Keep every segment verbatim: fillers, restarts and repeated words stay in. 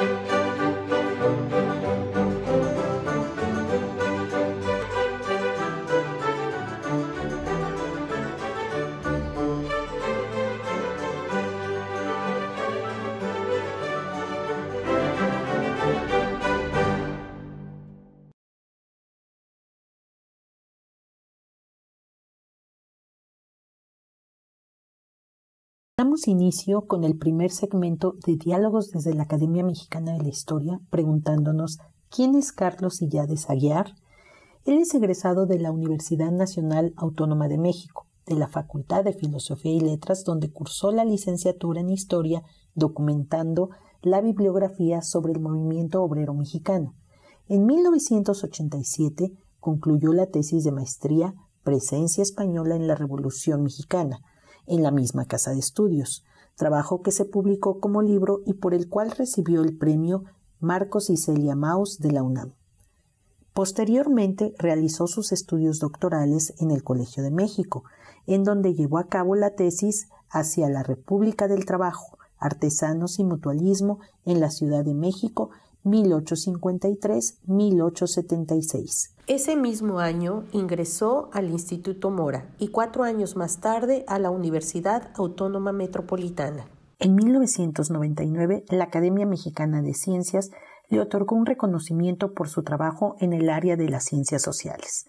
Damos inicio con el primer segmento de Diálogos desde la Academia Mexicana de la Historia, preguntándonos ¿quién es Carlos Illades Aguiar? Él es egresado de la Universidad Nacional Autónoma de México, de la Facultad de Filosofía y Letras, donde cursó la licenciatura en Historia, documentando la bibliografía sobre el movimiento obrero mexicano. En mil novecientos ochenta y siete concluyó la tesis de maestría Presencia Española en la Revolución Mexicana, en la misma casa de estudios, trabajo que se publicó como libro y por el cual recibió el premio Marcos y Celia Maus de la UNAM. Posteriormente realizó sus estudios doctorales en el Colegio de México, en donde llevó a cabo la tesis Hacia la República del Trabajo, Artesanos y Mutualismo en la Ciudad de México, mil ochocientos cincuenta y tres a mil ochocientos setenta y seis. Ese mismo año ingresó al Instituto Mora y cuatro años más tarde a la Universidad Autónoma Metropolitana. En mil novecientos noventa y nueve, la Academia Mexicana de Ciencias le otorgó un reconocimiento por su trabajo en el área de las ciencias sociales.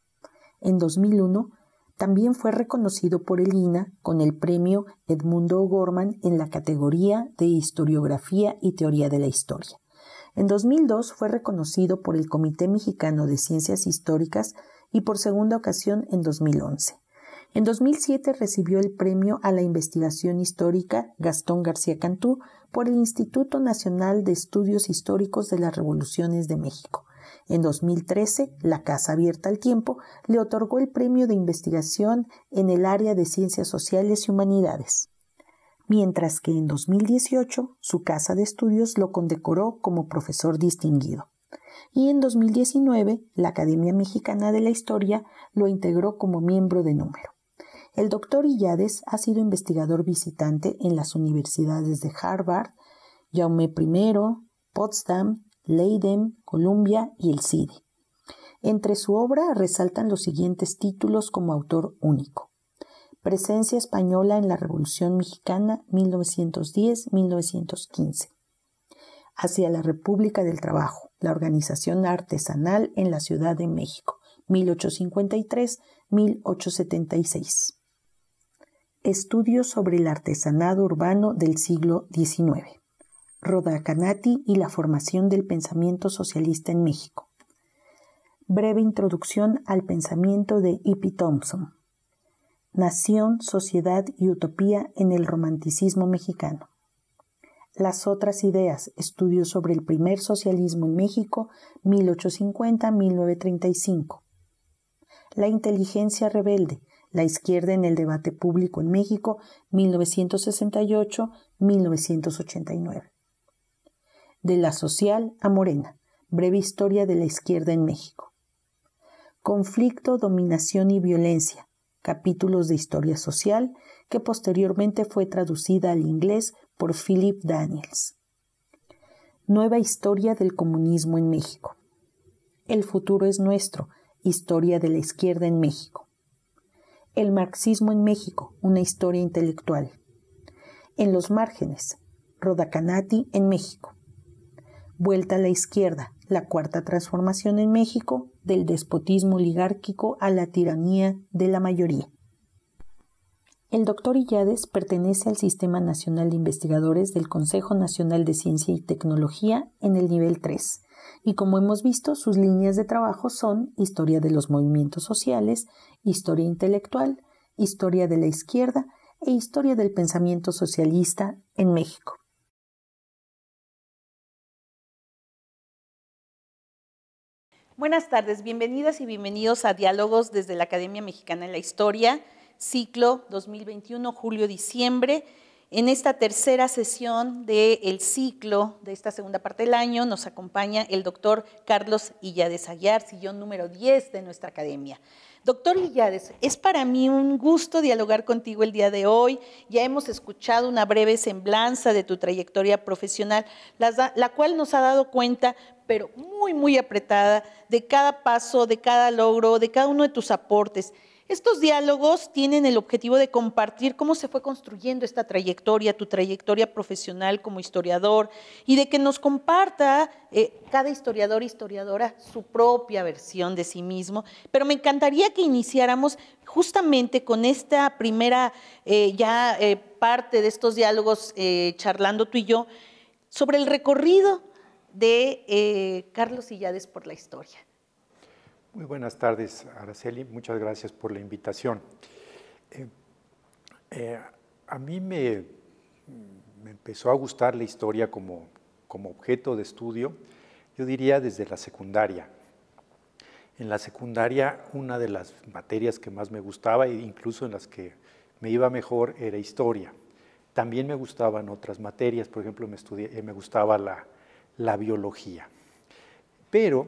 En dos mil uno, también fue reconocido por el I N A con el premio Edmundo O'Gorman en la categoría de Historiografía y Teoría de la Historia. En dos mil dos fue reconocido por el Comité Mexicano de Ciencias Históricas y por segunda ocasión en dos mil once. En dos mil siete recibió el premio a la investigación histórica Gastón García Cantú por el Instituto Nacional de Estudios Históricos de las Revoluciones de México. En dos mil trece, la Casa Abierta al Tiempo le otorgó el premio de investigación en el área de Ciencias Sociales y Humanidades, mientras que en dos mil dieciocho su casa de estudios lo condecoró como profesor distinguido. Y en dos mil diecinueve la Academia Mexicana de la Historia lo integró como miembro de número. El doctor Illades ha sido investigador visitante en las universidades de Harvard, Jaume primero, Potsdam, Leiden, Columbia y el C I D E. Entre su obra resaltan los siguientes títulos como autor único: Presencia Española en la Revolución Mexicana, mil novecientos diez a mil novecientos quince. Hacia la República del Trabajo, la organización artesanal en la Ciudad de México, mil ochocientos cincuenta y tres a mil ochocientos setenta y seis. Estudios sobre el artesanado urbano del siglo diecinueve. Rodacanati y la formación del pensamiento socialista en México. Breve introducción al pensamiento de E P Thompson. Nación, Sociedad y Utopía en el Romanticismo Mexicano. Las otras ideas, estudios sobre el primer socialismo en México, mil ochocientos cincuenta a mil novecientos treinta y cinco. La inteligencia rebelde, la izquierda en el debate público en México, mil novecientos sesenta y ocho a mil novecientos ochenta y nueve. De la social a Morena, breve historia de la izquierda en México. Conflicto, dominación y violencia, capítulos de historia social, que posteriormente fue traducida al inglés por Philip Daniels. Nueva historia del comunismo en México. El futuro es nuestro, historia de la izquierda en México. El marxismo en México, una historia intelectual. En los márgenes, Rodacanati en México. Vuelta a la izquierda, la cuarta transformación en México, del despotismo oligárquico a la tiranía de la mayoría. El doctor Illades pertenece al Sistema Nacional de Investigadores del Consejo Nacional de Ciencia y Tecnología en el nivel tres, y como hemos visto, sus líneas de trabajo son historia de los movimientos sociales, historia intelectual, historia de la izquierda e historia del pensamiento socialista en México. Buenas tardes, bienvenidas y bienvenidos a Diálogos desde la Academia Mexicana de la Historia, ciclo dos mil veintiuno, julio-diciembre. En esta tercera sesión del ciclo, de esta segunda parte del año, nos acompaña el doctor Carlos Illades Aguiar, sillón número diez de nuestra academia. Doctor Illades, es para mí un gusto dialogar contigo el día de hoy. Ya hemos escuchado una breve semblanza de tu trayectoria profesional, la, la cual nos ha dado cuenta, pero muy, muy apretada, de cada paso, de cada logro, de cada uno de tus aportes. Estos diálogos tienen el objetivo de compartir cómo se fue construyendo esta trayectoria, tu trayectoria profesional como historiador, y de que nos comparta eh, cada historiador e historiadora su propia versión de sí mismo. Pero me encantaría que iniciáramos justamente con esta primera eh, ya eh, parte de estos diálogos, eh, charlando tú y yo, sobre el recorrido de eh, Carlos Illades por la historia. Muy buenas tardes, Araceli. Muchas gracias por la invitación. Eh, eh, a mí me, me empezó a gustar la historia como, como objeto de estudio, yo diría desde la secundaria. En la secundaria, una de las materias que más me gustaba, e incluso en las que me iba mejor, era historia. También me gustaban otras materias, por ejemplo, me, estudié, me gustaba la, la biología. Pero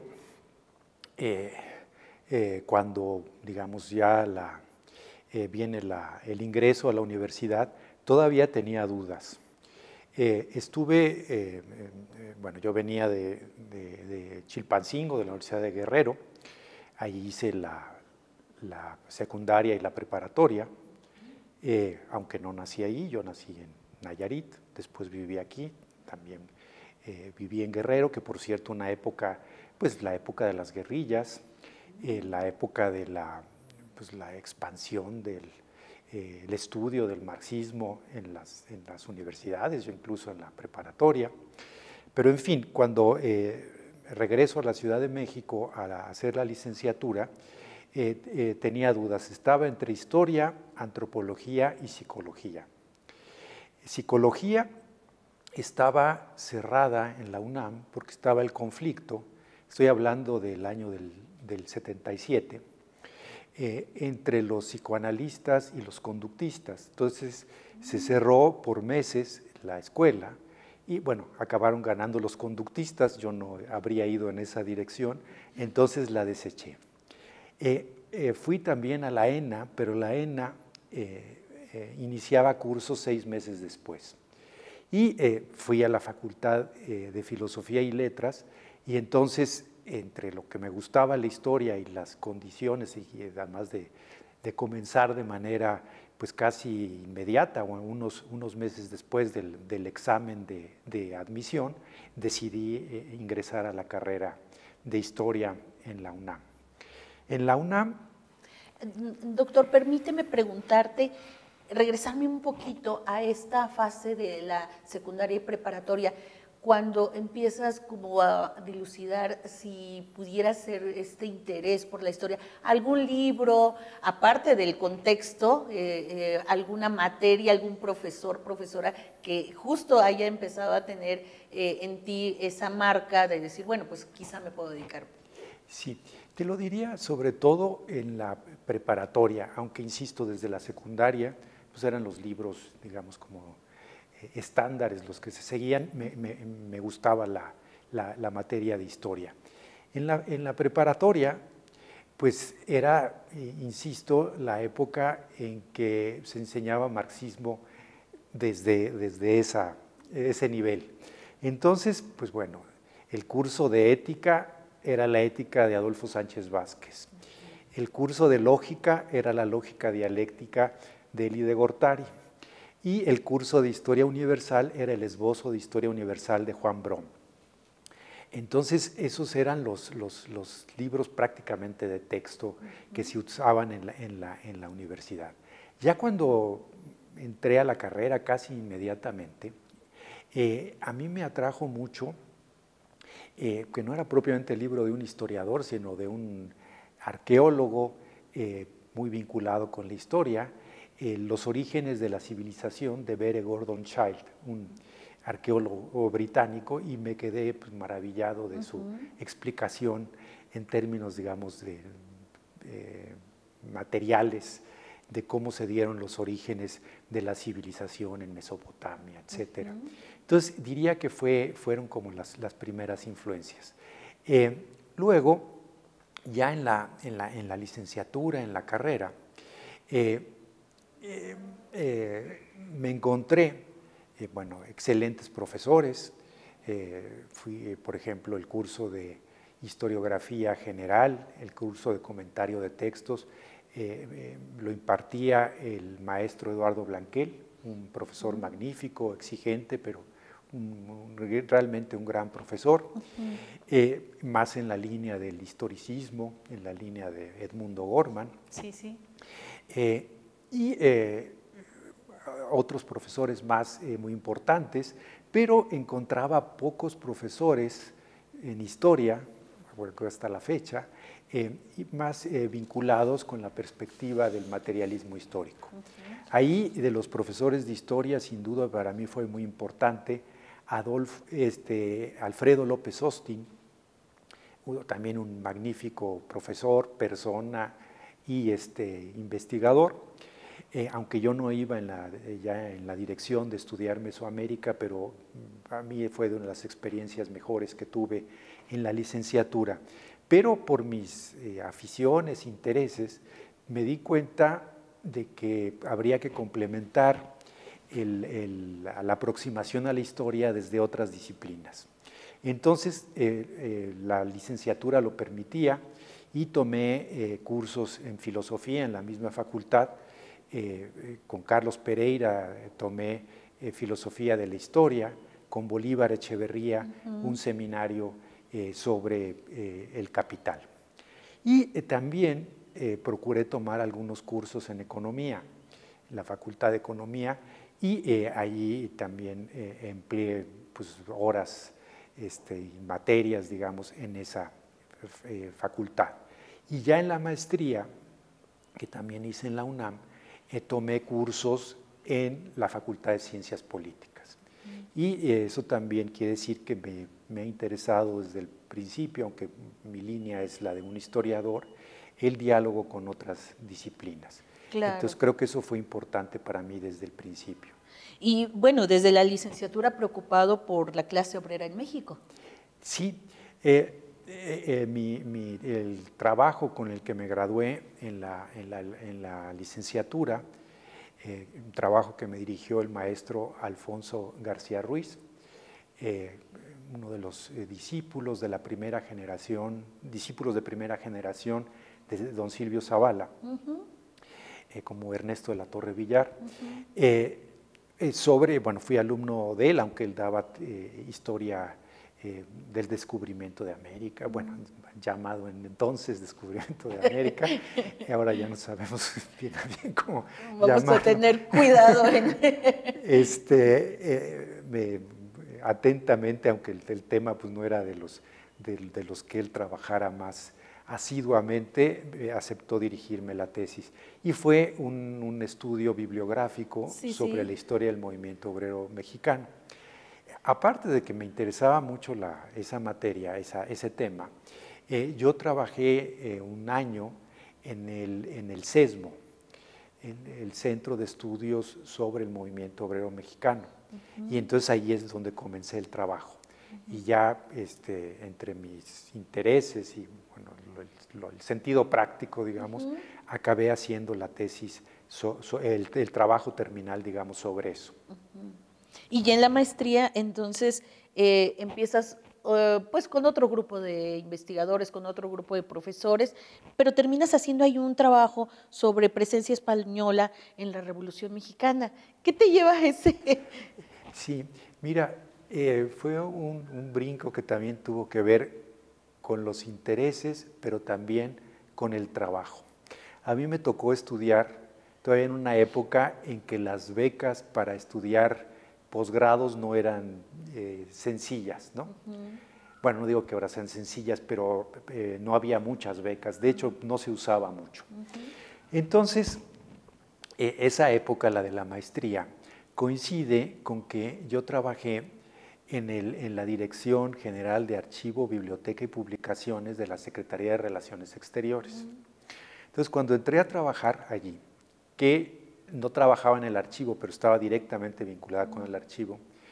eh, Eh, cuando, digamos, ya la, eh, viene la, el ingreso a la universidad, todavía tenía dudas. Eh, estuve, eh, eh, bueno, yo venía de, de, de Chilpancingo, de la Universidad de Guerrero, ahí hice la, la secundaria y la preparatoria, eh, aunque no nací ahí, yo nací en Nayarit, después viví aquí, también eh, viví en Guerrero, que por cierto una época, pues la época de las guerrillas, Eh, la época de la, pues, la expansión del eh, el estudio del marxismo en las, en las universidades, o incluso en la preparatoria. Pero en fin, cuando eh, regreso a la Ciudad de México a, la, a hacer la licenciatura, eh, eh, tenía dudas. Estaba entre historia, antropología y psicología. Psicología estaba cerrada en la UNAM porque estaba el conflicto, estoy hablando del año del del setenta y siete, eh, entre los psicoanalistas y los conductistas. Entonces se cerró por meses la escuela y bueno, acabaron ganando los conductistas, yo no habría ido en esa dirección, entonces la deseché. Eh, eh, fui también a la ENA, pero la ENA eh, eh, iniciaba cursos seis meses después. Y eh, fui a la Facultad eh, de Filosofía y Letras y entonces entre lo que me gustaba la historia y las condiciones, y además de, de comenzar de manera pues casi inmediata, o unos, unos meses después del, del examen de, de admisión, decidí eh, ingresar a la carrera de historia en la UNAM. En la UNAM... Doctor, permíteme preguntarte, regresarme un poquito a esta fase de la secundaria y preparatoria, cuando empiezas como a dilucidar si pudiera ser este interés por la historia, algún libro, aparte del contexto, eh, eh, alguna materia, algún profesor, profesora que justo haya empezado a tener eh, en ti esa marca de decir, bueno, pues quizá me puedo dedicar. Sí, te lo diría sobre todo en la preparatoria, aunque insisto, desde la secundaria, pues eran los libros, digamos, como estándares los que se seguían, me, me, me gustaba la, la, la materia de historia. En la, en la preparatoria, pues era, eh, insisto, la época en que se enseñaba marxismo desde, desde esa, ese nivel. Entonces, pues bueno, el curso de ética era la ética de Adolfo Sánchez Vázquez. El curso de lógica era la lógica dialéctica de Elie de Gortari. Y el curso de Historia Universal era el esbozo de Historia Universal de Juan Brom. Entonces, esos eran los, los, los libros prácticamente de texto que se usaban en la, en, la, en la universidad. Ya cuando entré a la carrera casi inmediatamente, eh, a mí me atrajo mucho, eh, que no era propiamente el libro de un historiador, sino de un arqueólogo eh, muy vinculado con la historia, Eh, Los orígenes de la civilización de Bere Gordon Childe, un arqueólogo británico, y me quedé pues, maravillado de uh-huh. su explicación en términos, digamos, de eh, materiales, de cómo se dieron los orígenes de la civilización en Mesopotamia, etcétera. Uh-huh. Entonces, diría que fue, fueron como las, las primeras influencias. Eh, luego, ya en la, en la, en la licenciatura, en la carrera, eh, eh, eh, me encontré, eh, bueno, excelentes profesores. Eh, fui, eh, por ejemplo, el curso de historiografía general, el curso de comentario de textos, eh, eh, lo impartía el maestro Eduardo Blanquel, un profesor uh-huh. magnífico, exigente, pero un, un, realmente un gran profesor, uh-huh. eh, más en la línea del historicismo, en la línea de Edmundo Gorman. Sí, sí. Eh, y eh, otros profesores más eh, muy importantes, pero encontraba pocos profesores en historia, hasta la fecha, eh, y más eh, vinculados con la perspectiva del materialismo histórico. Uh-huh. Ahí, de los profesores de historia, sin duda para mí fue muy importante Adolf, este, Alfredo López Austin, también un magnífico profesor, persona y este, investigador. Eh, aunque yo no iba en la, ya en la dirección de estudiar Mesoamérica, pero a mí fue de una de las experiencias mejores que tuve en la licenciatura. Pero por mis eh, aficiones, intereses, me di cuenta de que habría que complementar el, el, la aproximación a la historia desde otras disciplinas. Entonces, eh, eh, la licenciatura lo permitía y tomé eh, cursos en filosofía en la misma facultad. Eh, con Carlos Pereira eh, tomé eh, filosofía de la historia, con Bolívar Echeverría, uh-huh. un seminario eh, sobre eh, el capital. Y eh, también eh, procuré tomar algunos cursos en economía, en la Facultad de Economía, y eh, allí también eh, empleé pues, horas este, y materias, digamos, en esa eh, facultad. Y ya en la maestría, que también hice en la UNAM, Eh, tomé cursos en la Facultad de Ciencias Políticas. Mm. Y eh, eso también quiere decir que me, me ha interesado desde el principio, aunque mi línea es la de un historiador, el diálogo con otras disciplinas. Claro. Entonces creo que eso fue importante para mí desde el principio. Y bueno, desde la licenciatura preocupado por la clase obrera en México. Sí, eh, Eh, eh, mi, mi, el trabajo con el que me gradué en la, en la, en la licenciatura, eh, un trabajo que me dirigió el maestro Alfonso García Ruiz, eh, uno de los eh, discípulos de la primera generación, discípulos de primera generación de don Silvio Zavala, uh-huh. eh, como Ernesto de la Torre Villar, uh-huh. eh, eh, sobre, bueno, fui alumno de él, aunque él daba eh, historia Eh, del descubrimiento de América, bueno, llamado en entonces descubrimiento de América, y ahora ya no sabemos bien, bien cómo Vamos llamarlo. a tener cuidado. En... este, eh, me, atentamente, aunque el, el tema pues, no era de los, de, de los que él trabajara más asiduamente, eh, aceptó dirigirme la tesis. Y fue un, un estudio bibliográfico sí, sobre sí. la historia del movimiento obrero mexicano. Aparte de que me interesaba mucho la, esa materia, esa, ese tema, eh, yo trabajé eh, un año en el, en el CESMO, en el Centro de Estudios sobre el Movimiento Obrero Mexicano. Uh-huh. Y entonces ahí es donde comencé el trabajo. Uh-huh. Y ya este, entre mis intereses y bueno, lo, lo, el sentido práctico, digamos, uh-huh. acabé haciendo la tesis, so, so, el, el trabajo terminal, digamos, sobre eso. Uh-huh. Y ya en la maestría, entonces, eh, empiezas uh, pues con otro grupo de investigadores, con otro grupo de profesores, pero terminas haciendo ahí un trabajo sobre presencia española en la Revolución Mexicana. ¿Qué te lleva a ese? Sí, mira, eh, fue un, un brinco que también tuvo que ver con los intereses, pero también con el trabajo. A mí me tocó estudiar todavía en una época en que las becas para estudiar posgrados no eran eh, sencillas, ¿no? Uh-huh. Bueno, no digo que ahora sean sencillas, pero eh, no había muchas becas, de hecho no se usaba mucho. Uh-huh. Entonces, eh, esa época, la de la maestría, coincide con que yo trabajé en, el, en la Dirección General de Archivo, Biblioteca y Publicaciones de la Secretaría de Relaciones Exteriores. Uh-huh. Entonces, cuando entré a trabajar allí, que no trabajaba en el archivo, pero estaba directamente vinculada con el archivo,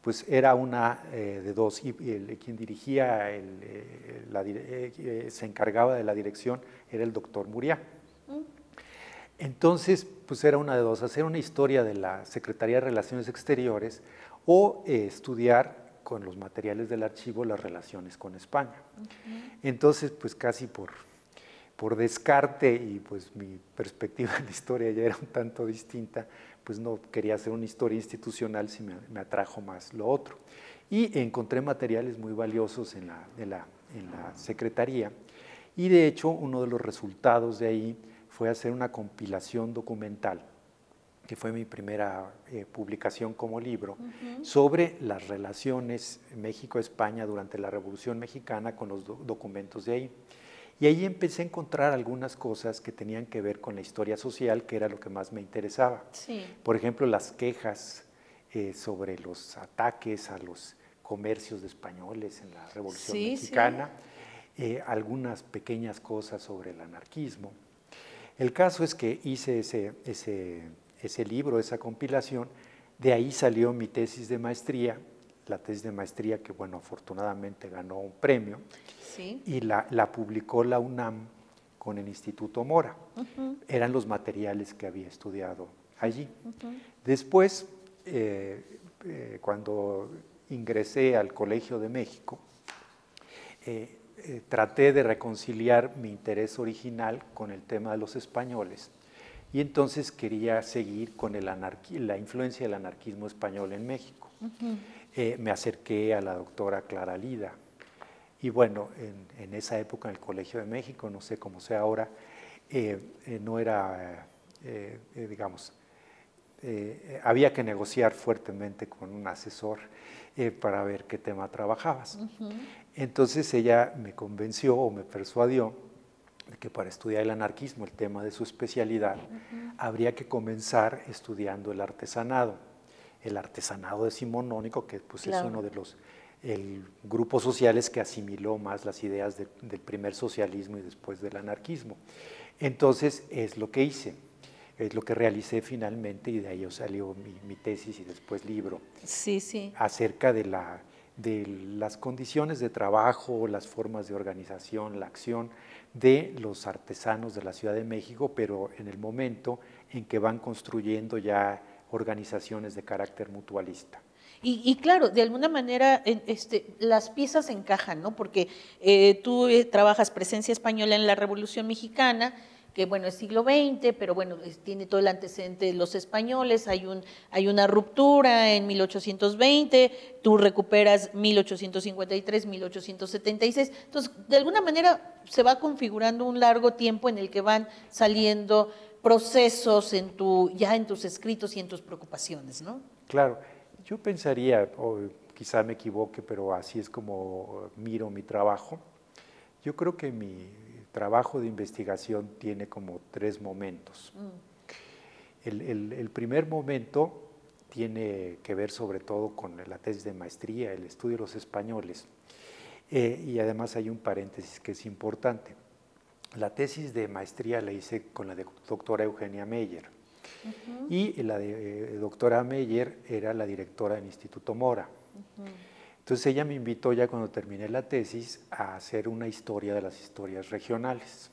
pues era una eh, de dos, y, y el, quien dirigía, el, eh, la, eh, se encargaba de la dirección, era el doctor Muriá. Mm. Entonces, pues era una de dos, hacer una historia de la Secretaría de Relaciones Exteriores o eh, estudiar con los materiales del archivo las relaciones con España. Uh-huh. Entonces, pues casi por, por descarte y pues mi perspectiva de la historia ya era un tanto distinta, pues no quería hacer una historia institucional, si me, me atrajo más lo otro. Y encontré materiales muy valiosos en la, en, la, en la Secretaría y de hecho uno de los resultados de ahí fue hacer una compilación documental, que fue mi primera eh, publicación como libro, uh-huh. sobre las relaciones México-España durante la Revolución Mexicana con los do documentos de ahí. Y ahí empecé a encontrar algunas cosas que tenían que ver con la historia social, que era lo que más me interesaba. Sí. Por ejemplo, las quejas eh, sobre los ataques a los comercios de españoles en la Revolución sí, Mexicana, sí. Eh, algunas pequeñas cosas sobre el anarquismo. El caso es que hice ese, ese, ese libro, esa compilación, de ahí salió mi tesis de maestría, la tesis de maestría que, bueno, afortunadamente ganó un premio, sí. y la, la publicó la UNAM con el Instituto Mora. Uh-huh. Eran los materiales que había estudiado allí. Uh-huh. Después, eh, eh, cuando ingresé al Colegio de México, eh, Eh, traté de reconciliar mi interés original con el tema de los españoles y entonces quería seguir con el la influencia del anarquismo español en México. Uh-huh. eh, me acerqué a la doctora Clara Lida y bueno, en, en esa época en el Colegio de México, no sé cómo sea ahora, eh, eh, no era, eh, eh, digamos, eh, había que negociar fuertemente con un asesor eh, para ver qué tema trabajabas. Uh-huh. Entonces ella me convenció o me persuadió de que para estudiar el anarquismo, el tema de su especialidad, uh-huh. habría que comenzar estudiando el artesanado, el artesanado decimonónico, que pues claro. es uno de los el, grupos sociales que asimiló más las ideas de, del primer socialismo y después del anarquismo. Entonces es lo que hice, es lo que realicé finalmente y de ahí salió mi, mi tesis y después libro sí, sí. acerca de la de las condiciones de trabajo, las formas de organización, la acción de los artesanos de la Ciudad de México, pero en el momento en que van construyendo ya organizaciones de carácter mutualista. Y, y claro, de alguna manera este, las piezas encajan, ¿no? Porque eh, tú eh, trabajas presencia española en la Revolución Mexicana, que bueno, es siglo veinte, pero bueno, es, tiene todo el antecedente de los españoles, hay, un, hay una ruptura en mil ochocientos veinte, tú recuperas mil ochocientos cincuenta y tres, mil ochocientos setenta y seis, entonces de alguna manera se va configurando un largo tiempo en el que van saliendo procesos en tu, ya en tus escritos y en tus preocupaciones, ¿no? Claro, yo pensaría, o quizá me equivoque, pero así es como miro mi trabajo, yo creo que mi trabajo de investigación tiene como tres momentos. Mm. El, el, el primer momento tiene que ver sobre todo con la tesis de maestría, el estudio de los españoles, eh, y además hay un paréntesis que es importante. La tesis de maestría la hice con la de doctora Eugenia Meyer, uh-huh. y la de eh, doctora Meyer era la directora del Instituto Mora. Uh-huh. Entonces ella me invitó ya cuando terminé la tesis a hacer una historia de las historias regionales.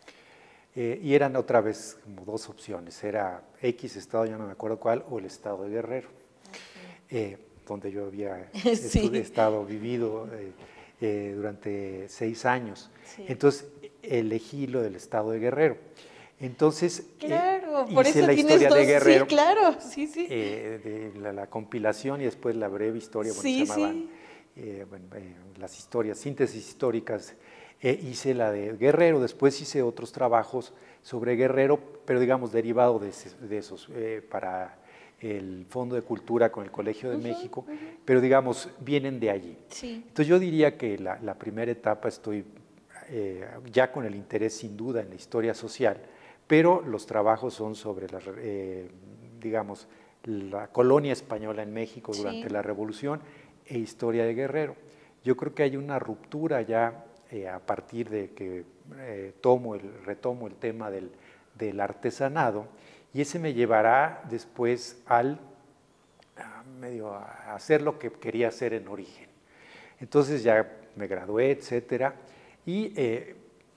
Eh, y eran otra vez como dos opciones, era X estado, ya no me acuerdo cuál, o el estado de Guerrero, uh-huh. eh, donde yo había sí. estado vivido eh, eh, durante seis años. Sí. Entonces elegí lo del estado de Guerrero. Entonces claro, eh, por hice eso la historia dos, de Guerrero, sí, claro, sí, sí. Eh, de la, la compilación y después la breve historia, bueno, sí, se llamaban sí. eh, bueno, eh, las historias, síntesis históricas. Eh, hice la de Guerrero, después hice otros trabajos sobre Guerrero, pero digamos derivado de, ese, de esos, eh, para el Fondo de Cultura con el Colegio de uh-huh, México, uh-huh. pero digamos vienen de allí. Sí. Entonces yo diría que la, la primera etapa estoy eh, ya con el interés sin duda en la historia social, pero los trabajos son sobre la, eh, digamos, la colonia española en México durante sí. la Revolución e historia de Guerrero. Yo creo que hay una ruptura ya eh, a partir de que eh, tomo el, retomo el tema del, del artesanado y ese me llevará después al, medio a hacer lo que quería hacer en origen. Entonces ya me gradué, etcétera, y eh,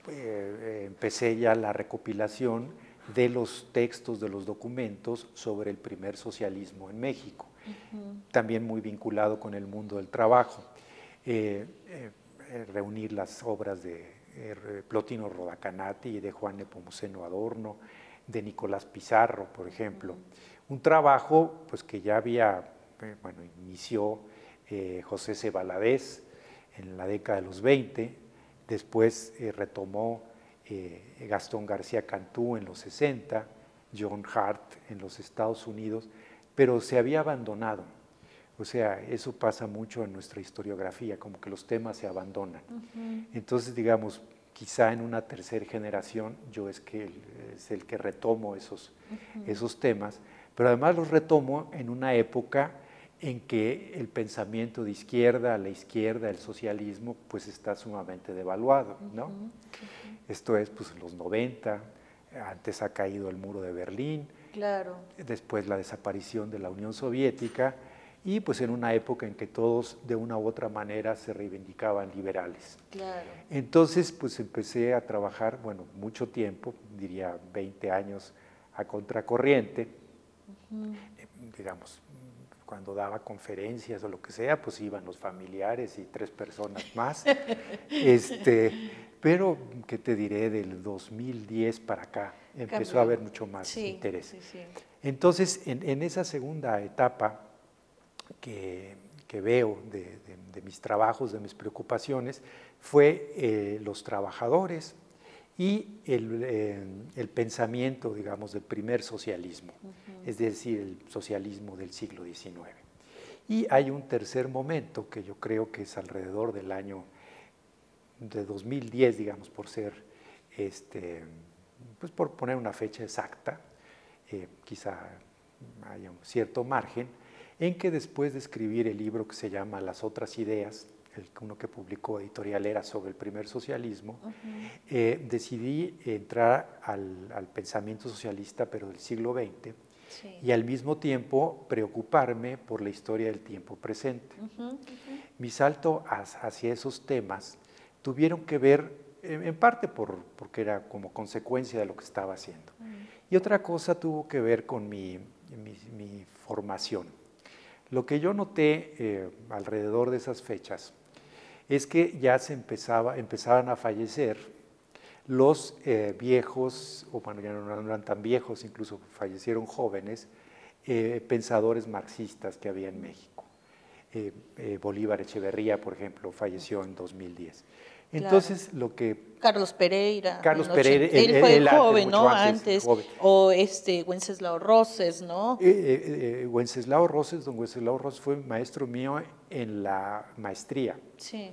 eh, empecé ya la recopilación de los textos, de los documentos sobre el primer socialismo en México, uh-huh. También muy vinculado con el mundo del trabajo. Eh, eh, reunir las obras de eh, Plotino Rodacanati y de Juan Nepomuceno Adorno, de Nicolás Pizarro, por ejemplo. Uh-huh. Un trabajo pues, que ya había, eh, bueno, inició eh, José C. Valadez en la década de los veinte, después eh, retomó eh, Gastón García Cantú en los sesenta, John Hart en los Estados Unidos, pero se había abandonado. O sea, eso pasa mucho en nuestra historiografía, como que los temas se abandonan. Uh-huh. Entonces, digamos, quizá en una tercera generación yo es, que el, es el que retomo esos, uh-huh. esos temas, pero además los retomo en una época en que el pensamiento de izquierda, la izquierda, el socialismo, pues está sumamente devaluado, ¿no? Uh-huh. Uh-huh. Esto es, pues, en los noventa, antes ha caído el muro de Berlín, claro. Después la desaparición de la Unión Soviética, y pues en una época en que todos de una u otra manera se reivindicaban liberales. Claro. Entonces, pues empecé a trabajar, bueno, mucho tiempo, diría veinte años a contracorriente, uh-huh. eh, digamos, cuando daba conferencias o lo que sea, pues iban los familiares y tres personas más. este, pero, ¿qué te diré? Del dos mil diez para acá empezó Cambió. a haber mucho más sí, interés. Sí, sí. Entonces, en, en esa segunda etapa que, que veo de, de, de mis trabajos, de mis preocupaciones, fue eh, los trabajadores y el, eh, el pensamiento, digamos, del primer socialismo, uh-huh. es decir, el socialismo del siglo diecinueve. Y hay un tercer momento que yo creo que es alrededor del año de dos mil diez, digamos, por ser, este, pues por poner una fecha exacta, eh, quizá haya un cierto margen, en que después de escribir el libro que se llama Las otras ideas, el, uno que publicó Editorial Era sobre el primer socialismo, uh-huh. eh, decidí entrar al, al pensamiento socialista, pero del siglo veinte, sí. y al mismo tiempo preocuparme por la historia del tiempo presente. Uh-huh, uh-huh. Mi salto hacia esos temas tuvieron que ver, en parte por, porque era como consecuencia de lo que estaba haciendo, uh-huh. y otra cosa tuvo que ver con mi, mi, mi formación. Lo que yo noté eh, alrededor de esas fechas es que ya se empezaba, empezaban a fallecer los eh, viejos, o bueno, ya no eran tan viejos, incluso fallecieron jóvenes, eh, pensadores marxistas que había en México. Eh, eh, Bolívar Echeverría, por ejemplo, falleció en dos mil diez. Entonces, claro. lo que... Carlos Pereira. Carlos Pereira. Él, él fue el joven, antes, ¿no? Antes. antes Joven. O este, Wenceslao Roses, ¿no? Eh, eh, eh, Wenceslao Roses, don Wenceslao Roses fue maestro mío en la maestría. Sí.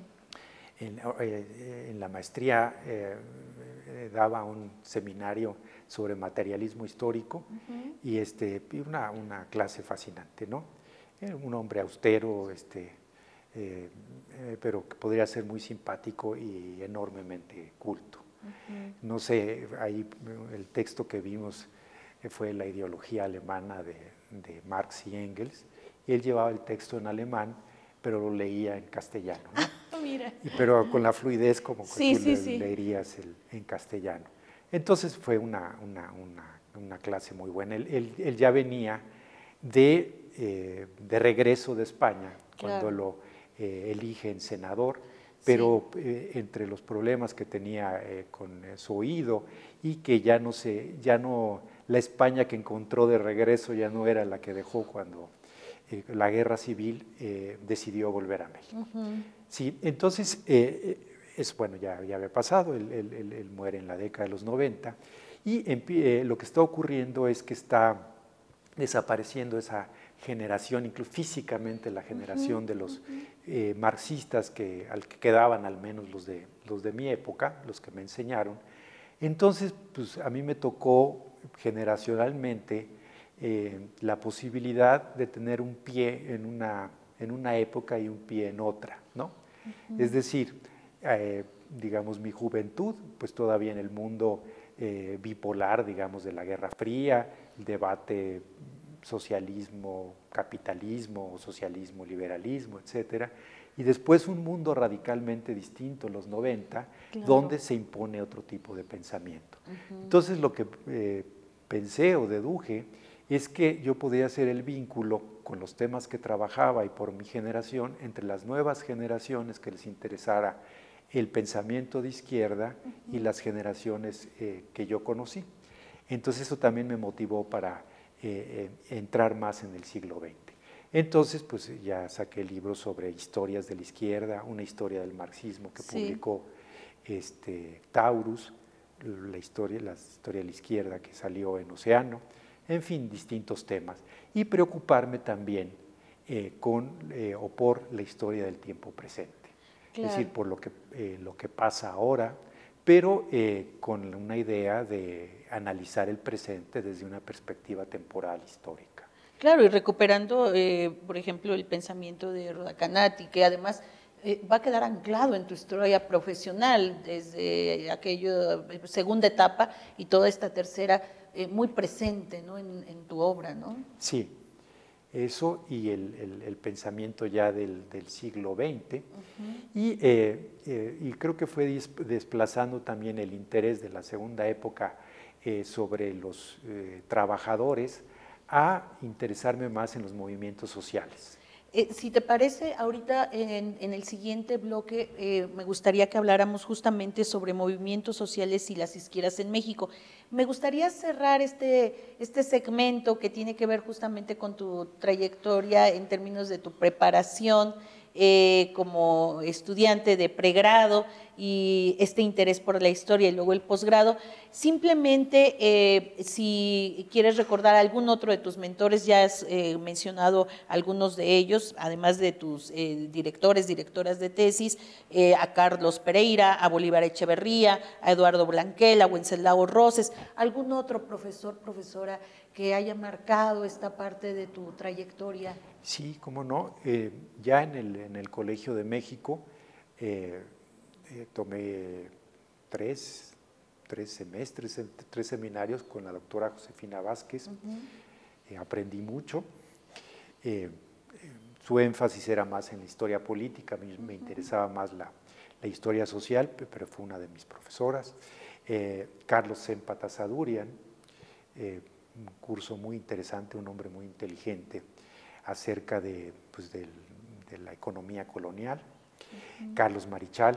En, eh, en la maestría eh, eh, daba un seminario sobre materialismo histórico, uh-huh. y este, una, una clase fascinante, ¿no? Era un hombre austero, este... Eh, eh, pero que podría ser muy simpático y enormemente culto. Uh-huh. No sé, ahí el texto que vimos fue La ideología alemana de, de Marx y Engels, y él llevaba el texto en alemán, pero lo leía en castellano, ¿no? Ah, mira. Y, pero con la fluidez como sí, que tú sí, le, sí. leerías el, en castellano. Entonces fue una, una, una, una clase muy buena. Él, él, él ya venía de, eh, de regreso de España, cuando claro. lo Eh, eligen senador, pero sí. eh, entre los problemas que tenía eh, con eh, su oído, y que ya no se, ya no, la España que encontró de regreso ya no era la que dejó cuando eh, la guerra civil, eh, decidió volver a México. Uh-huh. Sí, entonces, eh, es bueno, ya, ya había pasado, él, él, él, él muere en la década de los noventa, y en, eh, lo que está ocurriendo es que está desapareciendo esa generación, incluso físicamente la generación uh-huh, de los uh-huh. eh, marxistas que, al que quedaban, al menos los de, los de mi época, los que me enseñaron. Entonces, pues a mí me tocó generacionalmente eh, la posibilidad de tener un pie en una, en una época y un pie en otra, ¿no? Uh-huh. Es decir, eh, digamos, mi juventud, pues todavía en el mundo eh, bipolar, digamos, de la Guerra Fría, el debate socialismo, capitalismo, socialismo, liberalismo, etcétera, y después un mundo radicalmente distinto, los noventa, claro, donde se impone otro tipo de pensamiento. Uh-huh. Entonces lo que eh, pensé o deduje es que yo podía hacer el vínculo con los temas que trabajaba y por mi generación, entre las nuevas generaciones que les interesara el pensamiento de izquierda uh-huh. y las generaciones eh, que yo conocí. Entonces eso también me motivó para eh, eh, entrar más en el siglo veinte. Entonces pues ya saqué libros sobre historias de la izquierda, una historia del marxismo que sí. publicó este, Taurus, la historia, la historia de la izquierda que salió en Océano, en fin, distintos temas. Y preocuparme también eh, con eh, o por la historia del tiempo presente, claro. es decir, por lo que, eh, lo que pasa ahora, pero eh, con una idea de analizar el presente desde una perspectiva temporal histórica. Claro, y recuperando, eh, por ejemplo, el pensamiento de Rodacanati, que además eh, va a quedar anclado en tu historia profesional desde aquella segunda etapa y toda esta tercera, eh, muy presente, ¿no? en, en tu obra, ¿no? Sí, eso y el, el, el pensamiento ya del, del siglo veinte, uh-huh. y, eh, eh, y creo que fue desplazando también el interés de la segunda época eh, sobre los eh, trabajadores a interesarme más en los movimientos sociales. Eh, si te parece, ahorita en, en el siguiente bloque eh, me gustaría que habláramos justamente sobre movimientos sociales y las izquierdas en México. Me gustaría cerrar este, este segmento que tiene que ver justamente con tu trayectoria en términos de tu preparación eh, como estudiante de pregrado y este interés por la historia y luego el posgrado. Simplemente, eh, si quieres recordar algún otro de tus mentores, ya has eh, mencionado algunos de ellos, además de tus eh, directores, directoras de tesis, eh, a Carlos Pereira, a Bolívar Echeverría, a Eduardo Blanquel, a Wenceslao Roses, algún otro profesor, profesora que haya marcado esta parte de tu trayectoria. Sí, cómo no. Eh, ya en el, en el Colegio de México eh, eh, tomé tres, tres semestres, tres seminarios con la doctora Josefina Vázquez. Uh-huh. eh, aprendí mucho. Eh, su énfasis era más en la historia política, a mí uh-huh. me interesaba más la, la historia social, pero fue una de mis profesoras. Eh, Carlos Sempatazadurian, eh, un curso muy interesante, un hombre muy inteligente acerca de, pues, de, de la economía colonial. Uh-huh. Carlos Marichal,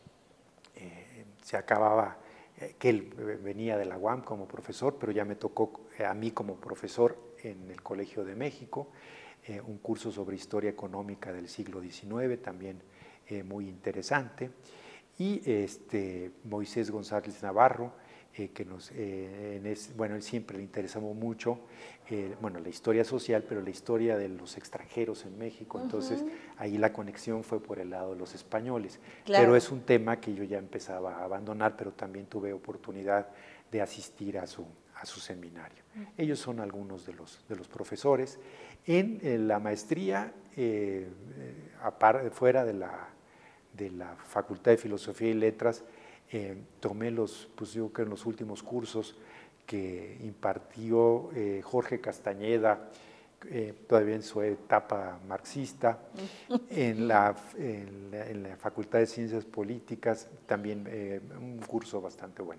eh, se acababa, eh, que él venía de la U A M como profesor, pero ya me tocó eh, a mí como profesor en el Colegio de México, eh, un curso sobre historia económica del siglo diecinueve, también eh, muy interesante. Y este, Moisés González Navarro, eh, que nos, eh, en es, bueno, él siempre le interesamos mucho, eh, bueno, la historia social, pero la historia de los extranjeros en México, uh-huh. entonces ahí la conexión fue por el lado de los españoles, claro. pero es un tema que yo ya empezaba a abandonar, pero también tuve oportunidad de asistir a su, a su seminario. Uh-huh. Ellos son algunos de los, de los profesores. En, en la maestría, eh, aparte, fuera de la de la Facultad de Filosofía y Letras, eh, tomé los, pues yo creo que en los últimos cursos que impartió eh, Jorge Castañeda, eh, todavía en su etapa marxista, en la, en la, en la Facultad de Ciencias Políticas, también eh, un curso bastante bueno.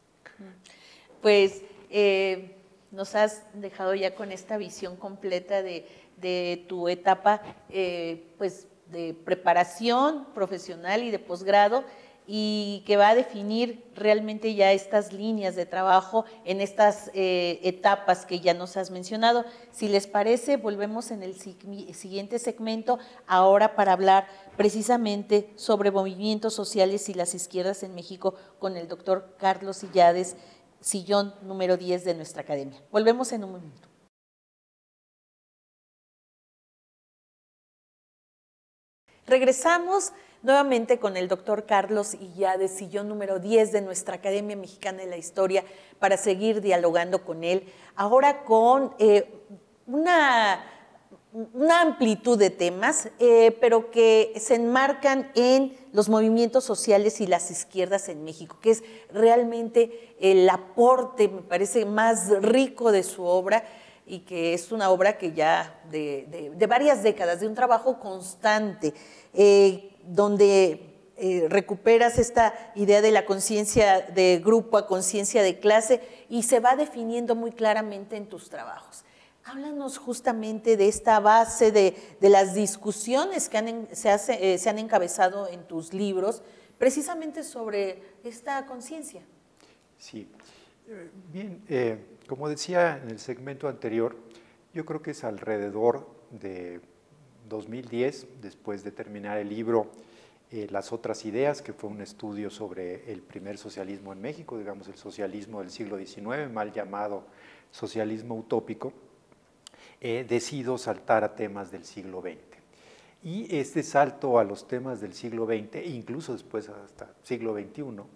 Pues eh, nos has dejado ya con esta visión completa de, de tu etapa, eh, pues, de preparación profesional y de posgrado, y que va a definir realmente ya estas líneas de trabajo en estas eh, etapas que ya nos has mencionado. Si les parece, volvemos en el siguiente segmento ahora para hablar precisamente sobre movimientos sociales y las izquierdas en México con el doctor Carlos Illades, sillón número diez de nuestra academia. Volvemos en un momento. Regresamos nuevamente con el doctor Carlos Illades, sillón número diez de nuestra Academia Mexicana de la Historia, para seguir dialogando con él, ahora con eh, una, una amplitud de temas, eh, pero que se enmarcan en los movimientos sociales y las izquierdas en México, que es realmente el aporte, me parece, más rico de su obra, y que es una obra que ya de, de, de varias décadas, de un trabajo constante, eh, donde eh, recuperas esta idea de la conciencia de grupo a conciencia de clase y se va definiendo muy claramente en tus trabajos. Háblanos justamente de esta base, de, de las discusiones que han, se, hace, eh, se han encabezado en tus libros, precisamente sobre esta conciencia. Sí, bien, eh, como decía en el segmento anterior, yo creo que es alrededor de dos mil diez, después de terminar el libro eh, Las otras ideas, que fue un estudio sobre el primer socialismo en México, digamos el socialismo del siglo diecinueve, mal llamado socialismo utópico, eh, decido saltar a temas del siglo veinte. Y este salto a los temas del siglo veinte, e incluso después hasta el siglo veintiuno,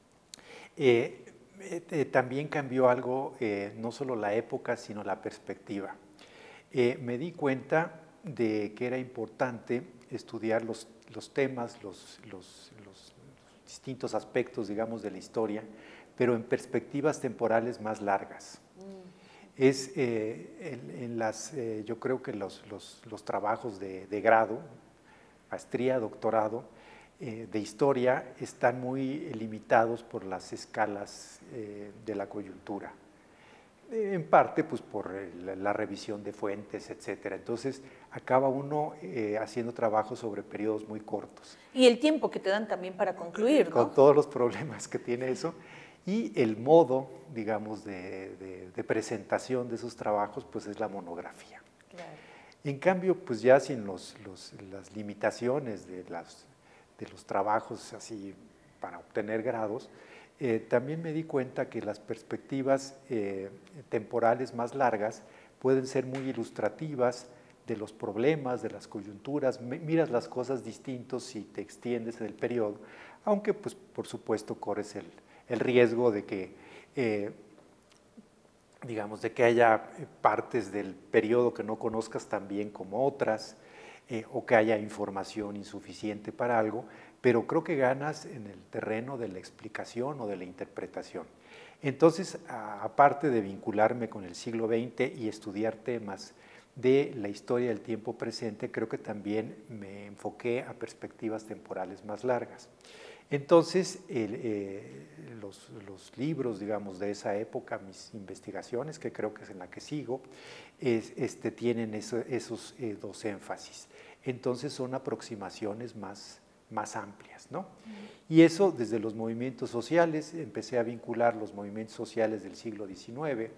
eh, eh, también cambió algo, eh, no solo la época, sino la perspectiva. Eh, me di cuenta de que era importante estudiar los, los temas, los, los, los distintos aspectos, digamos, de la historia, pero en perspectivas temporales más largas. Mm. Es eh, en, en las, eh, yo creo que los, los, los trabajos de, de grado, maestría, doctorado, eh, de historia, están muy limitados por las escalas eh, de la coyuntura. En parte, pues, por la, la revisión de fuentes, etcétera. Entonces, acaba uno eh, haciendo trabajo sobre periodos muy cortos. Y el tiempo que te dan también para concluir, ¿no? Con todos los problemas que tiene eso. Y el modo, digamos, de, de, de presentación de esos trabajos, pues, es la monografía. Claro. En cambio, pues, ya sin los, los, las limitaciones de, las, de los trabajos así para obtener grados, Eh, también me di cuenta que las perspectivas eh, temporales más largas pueden ser muy ilustrativas de los problemas, de las coyunturas, miras las cosas distintos si te extiendes en el periodo, aunque pues por supuesto corres el, el riesgo de que, eh, digamos, de que haya partes del periodo que no conozcas tan bien como otras, eh, o que haya información insuficiente para algo, pero creo que ganas en el terreno de la explicación o de la interpretación. Entonces, a, aparte de vincularme con el siglo veinte y estudiar temas de la historia del tiempo presente, creo que también me enfoqué a perspectivas temporales más largas. Entonces, el, eh, los, los libros, digamos, de esa época, mis investigaciones, que creo que es en la que sigo, es, este, tienen eso, esos eh, dos énfasis. Entonces, son aproximaciones más más amplias, ¿no? Y eso desde los movimientos sociales, empecé a vincular los movimientos sociales del siglo diecinueve,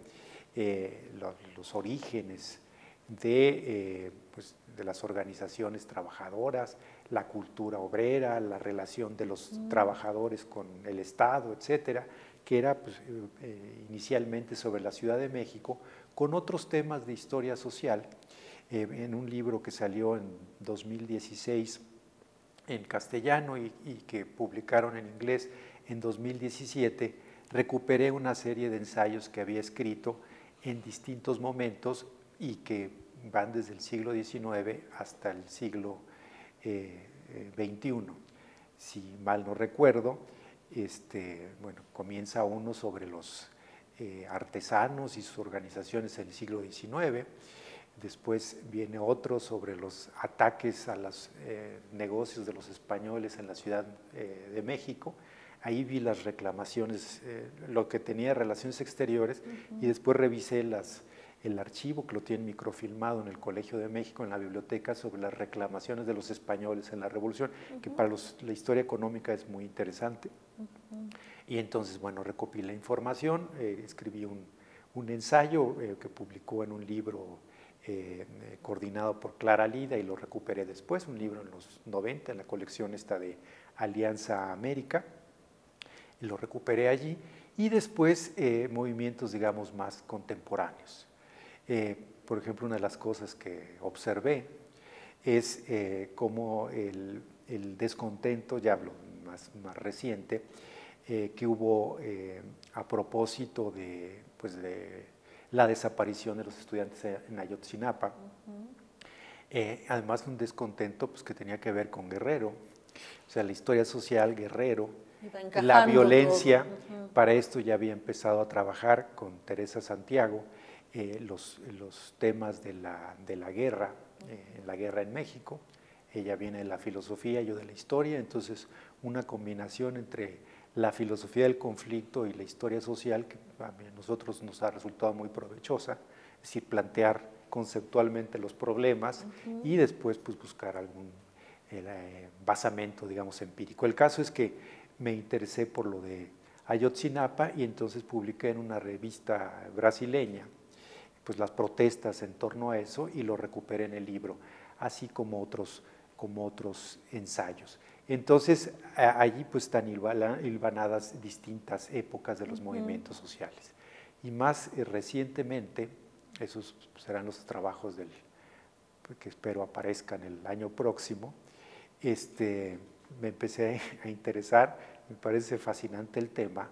eh, los, los orígenes de, eh, pues, de las organizaciones trabajadoras, la cultura obrera, la relación de los mm. trabajadores con el Estado, etcétera, que era pues, eh, inicialmente sobre la Ciudad de México, con otros temas de historia social, eh, en un libro que salió en dos mil dieciséis, en castellano y, y que publicaron en inglés en dos mil diecisiete, recuperé una serie de ensayos que había escrito en distintos momentos y que van desde el siglo diecinueve hasta el siglo eh, veintiuno. Si mal no recuerdo, este, bueno, comienza uno sobre los eh, artesanos y sus organizaciones en el siglo diecinueve, después viene otro sobre los ataques a los eh, negocios de los españoles en la Ciudad eh, de México. Ahí vi las reclamaciones, eh, lo que tenía relaciones exteriores, uh-huh. y después revisé las, el archivo que lo tienen microfilmado en el Colegio de México, en la biblioteca, sobre las reclamaciones de los españoles en la Revolución, uh-huh. que para los, la historia económica es muy interesante. Uh-huh. Y entonces, bueno, recopilé información, eh, escribí un, un ensayo eh, que publicó en un libro Eh, eh, coordinado por Clara Lida, y lo recuperé después, un libro en los noventa, en la colección esta de Alianza América, y lo recuperé allí, y después eh, movimientos, digamos, más contemporáneos. Eh, por ejemplo, una de las cosas que observé es eh, cómo el, el descontento, ya hablo más, más reciente, eh, que hubo eh, a propósito de, pues de la desaparición de los estudiantes en Ayotzinapa, uh-huh. eh, además de un descontento pues, que tenía que ver con Guerrero, o sea, la historia social, Guerrero, la violencia, uh-huh. para esto ya había empezado a trabajar con Teresa Santiago, eh, los, los temas de la, de la guerra, eh, la guerra en México. Ella viene de la filosofía, yo de la historia, entonces una combinación entre la filosofía del conflicto y la historia social que a nosotros nos ha resultado muy provechosa, es decir, plantear conceptualmente los problemas uh-huh. y después pues, buscar algún eh, basamento, digamos, empírico. El caso es que me interesé por lo de Ayotzinapa y entonces publiqué en una revista brasileña pues, las protestas en torno a eso y lo recuperé en el libro, así como otros, como otros ensayos. Entonces, a, allí pues, están hilvanadas distintas épocas de los uh-huh. movimientos sociales. Y más eh, recientemente, esos serán los trabajos del, que espero aparezcan el año próximo, este, me empecé a interesar, me parece fascinante el tema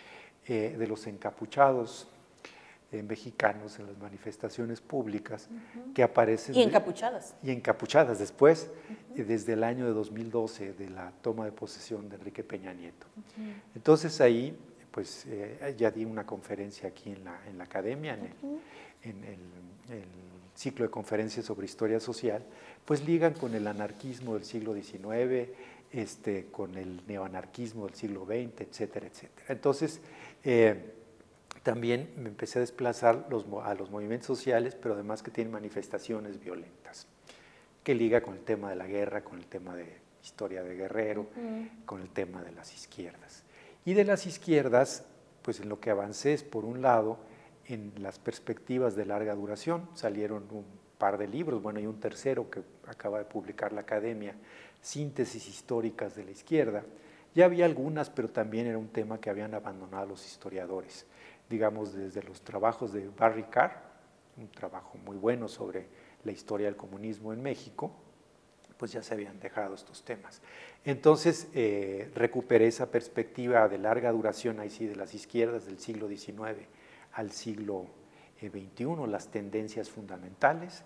eh, de los encapuchados eh, mexicanos en las manifestaciones públicas uh-huh. que aparecen… Y encapuchadas. De, y encapuchadas después, uh-huh. eh, desde el año de dos mil doce, de la toma de posesión de Enrique Peña Nieto. Uh-huh. Entonces ahí pues eh, ya di una conferencia aquí en la, en la academia, en, uh-huh. el, en el, el ciclo de conferencias sobre historia social, pues ligan con el anarquismo del siglo diecinueve, este, con el neoanarquismo del siglo veinte, etcétera, etcétera. Entonces, eh, también me empecé a desplazar los, a los movimientos sociales, pero además que tienen manifestaciones violentas, que liga con el tema de la guerra, con el tema de historia de Guerrero, uh-huh. con el tema de las izquierdas. Y de las izquierdas, pues en lo que avancé es, por un lado, en las perspectivas de larga duración, salieron un par de libros, bueno, y un tercero que acaba de publicar la Academia, Síntesis históricas de la izquierda. Ya había algunas, pero también era un tema que habían abandonado los historiadores, digamos desde los trabajos de Barry Carr, un trabajo muy bueno sobre la historia del comunismo en México, pues ya se habían dejado estos temas. Entonces, eh, recuperé esa perspectiva de larga duración, ahí sí, de las izquierdas del siglo diecinueve al siglo veintiuno, las tendencias fundamentales.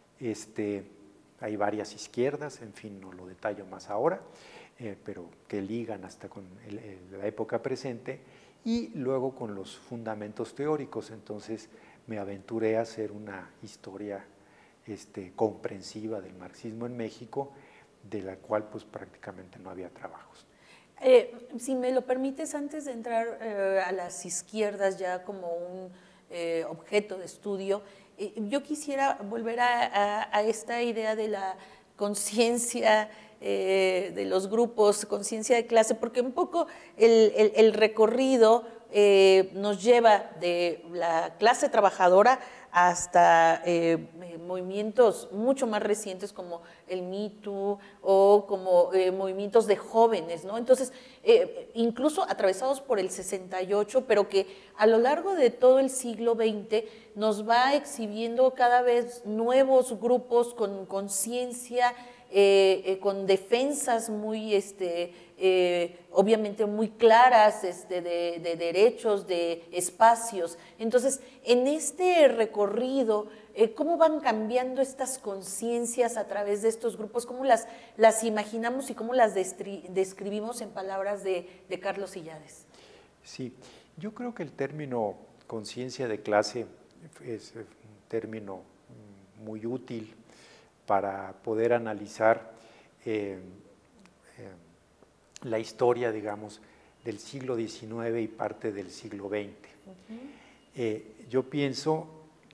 Este, hay varias izquierdas, en fin, no lo detallo más ahora, eh, pero que ligan hasta con el, el, la época presente, y luego con los fundamentos teóricos. Entonces, me aventuré a hacer una historia Este, comprensiva del marxismo en México, de la cual pues prácticamente no había trabajos. Eh, si me lo permites, antes de entrar eh, a las izquierdas ya como un eh, objeto de estudio, eh, yo quisiera volver a, a, a esta idea de la conciencia eh, de los grupos, conciencia de clase, porque un poco el, el, el recorrido eh, nos lleva de la clase trabajadora hasta eh, movimientos mucho más recientes como el Me Too o como eh, movimientos de jóvenes, ¿no? Entonces, eh, incluso atravesados por el sesenta y ocho, pero que a lo largo de todo el siglo veinte nos va exhibiendo cada vez nuevos grupos con conciencia, eh, eh, con defensas muy, este, eh, obviamente muy claras este, de, de derechos, de espacios. Entonces, en este recorrido, eh, ¿cómo van cambiando estas conciencias a través de estos grupos? ¿Cómo las, las imaginamos y cómo las describimos en palabras de, de Carlos Illades? Sí, yo creo que el término conciencia de clase es un término muy útil para poder analizar eh, eh, la historia, digamos, del siglo diecinueve y parte del siglo veinte. Uh-huh. eh, yo pienso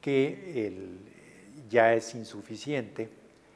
que el, ya es insuficiente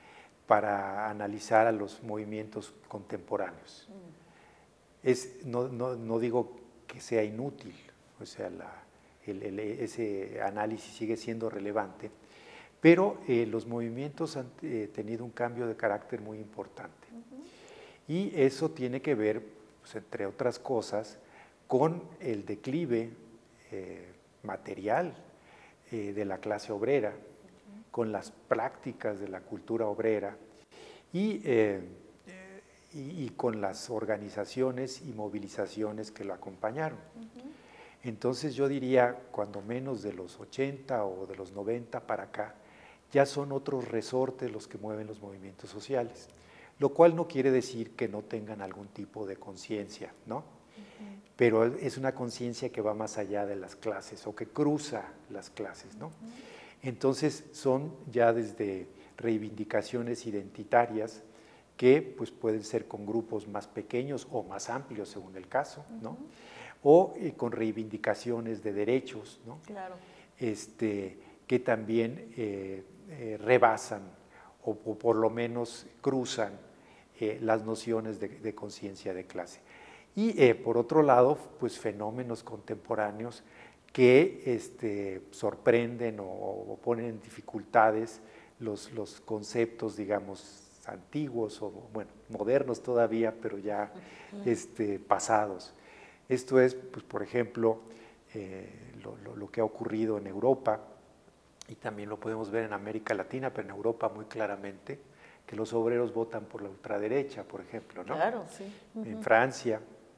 para analizar a los movimientos contemporáneos. Uh-huh. es, no, no, no digo que sea inútil, o sea, la, el, el, ese análisis sigue siendo relevante, pero eh, los movimientos han eh, tenido un cambio de carácter muy importante. Uh-huh. Y eso tiene que ver, pues, entre otras cosas, con el declive eh, material eh, de la clase obrera, uh-huh. con las prácticas de la cultura obrera y, eh, y, y con las organizaciones y movilizaciones que lo acompañaron. Uh-huh. Entonces yo diría, cuando menos de los ochenta o de los noventa para acá, ya son otros resortes los que mueven los movimientos sociales, lo cual no quiere decir que no tengan algún tipo de conciencia, ¿no? Uh-huh. Pero es una conciencia que va más allá de las clases o que cruza las clases, ¿no? Uh-huh. Entonces son ya desde reivindicaciones identitarias que pues, pueden ser con grupos más pequeños o más amplios según el caso, ¿no? Uh-huh. O eh, con reivindicaciones de derechos, ¿no? Claro. Este, que también eh, eh, rebasan o, o por lo menos cruzan eh, las nociones de, de conciencia de clase. Y eh, por otro lado, pues fenómenos contemporáneos que este, sorprenden o, o ponen en dificultades los, los conceptos, digamos, antiguos o, bueno, modernos todavía, pero ya este, pasados. Esto es, pues, por ejemplo, eh, lo, lo, lo que ha ocurrido en Europa, y también lo podemos ver en América Latina, pero en Europa muy claramente, que los obreros votan por la ultraderecha, por ejemplo, ¿no? Claro, sí. Uh-huh. En Francia.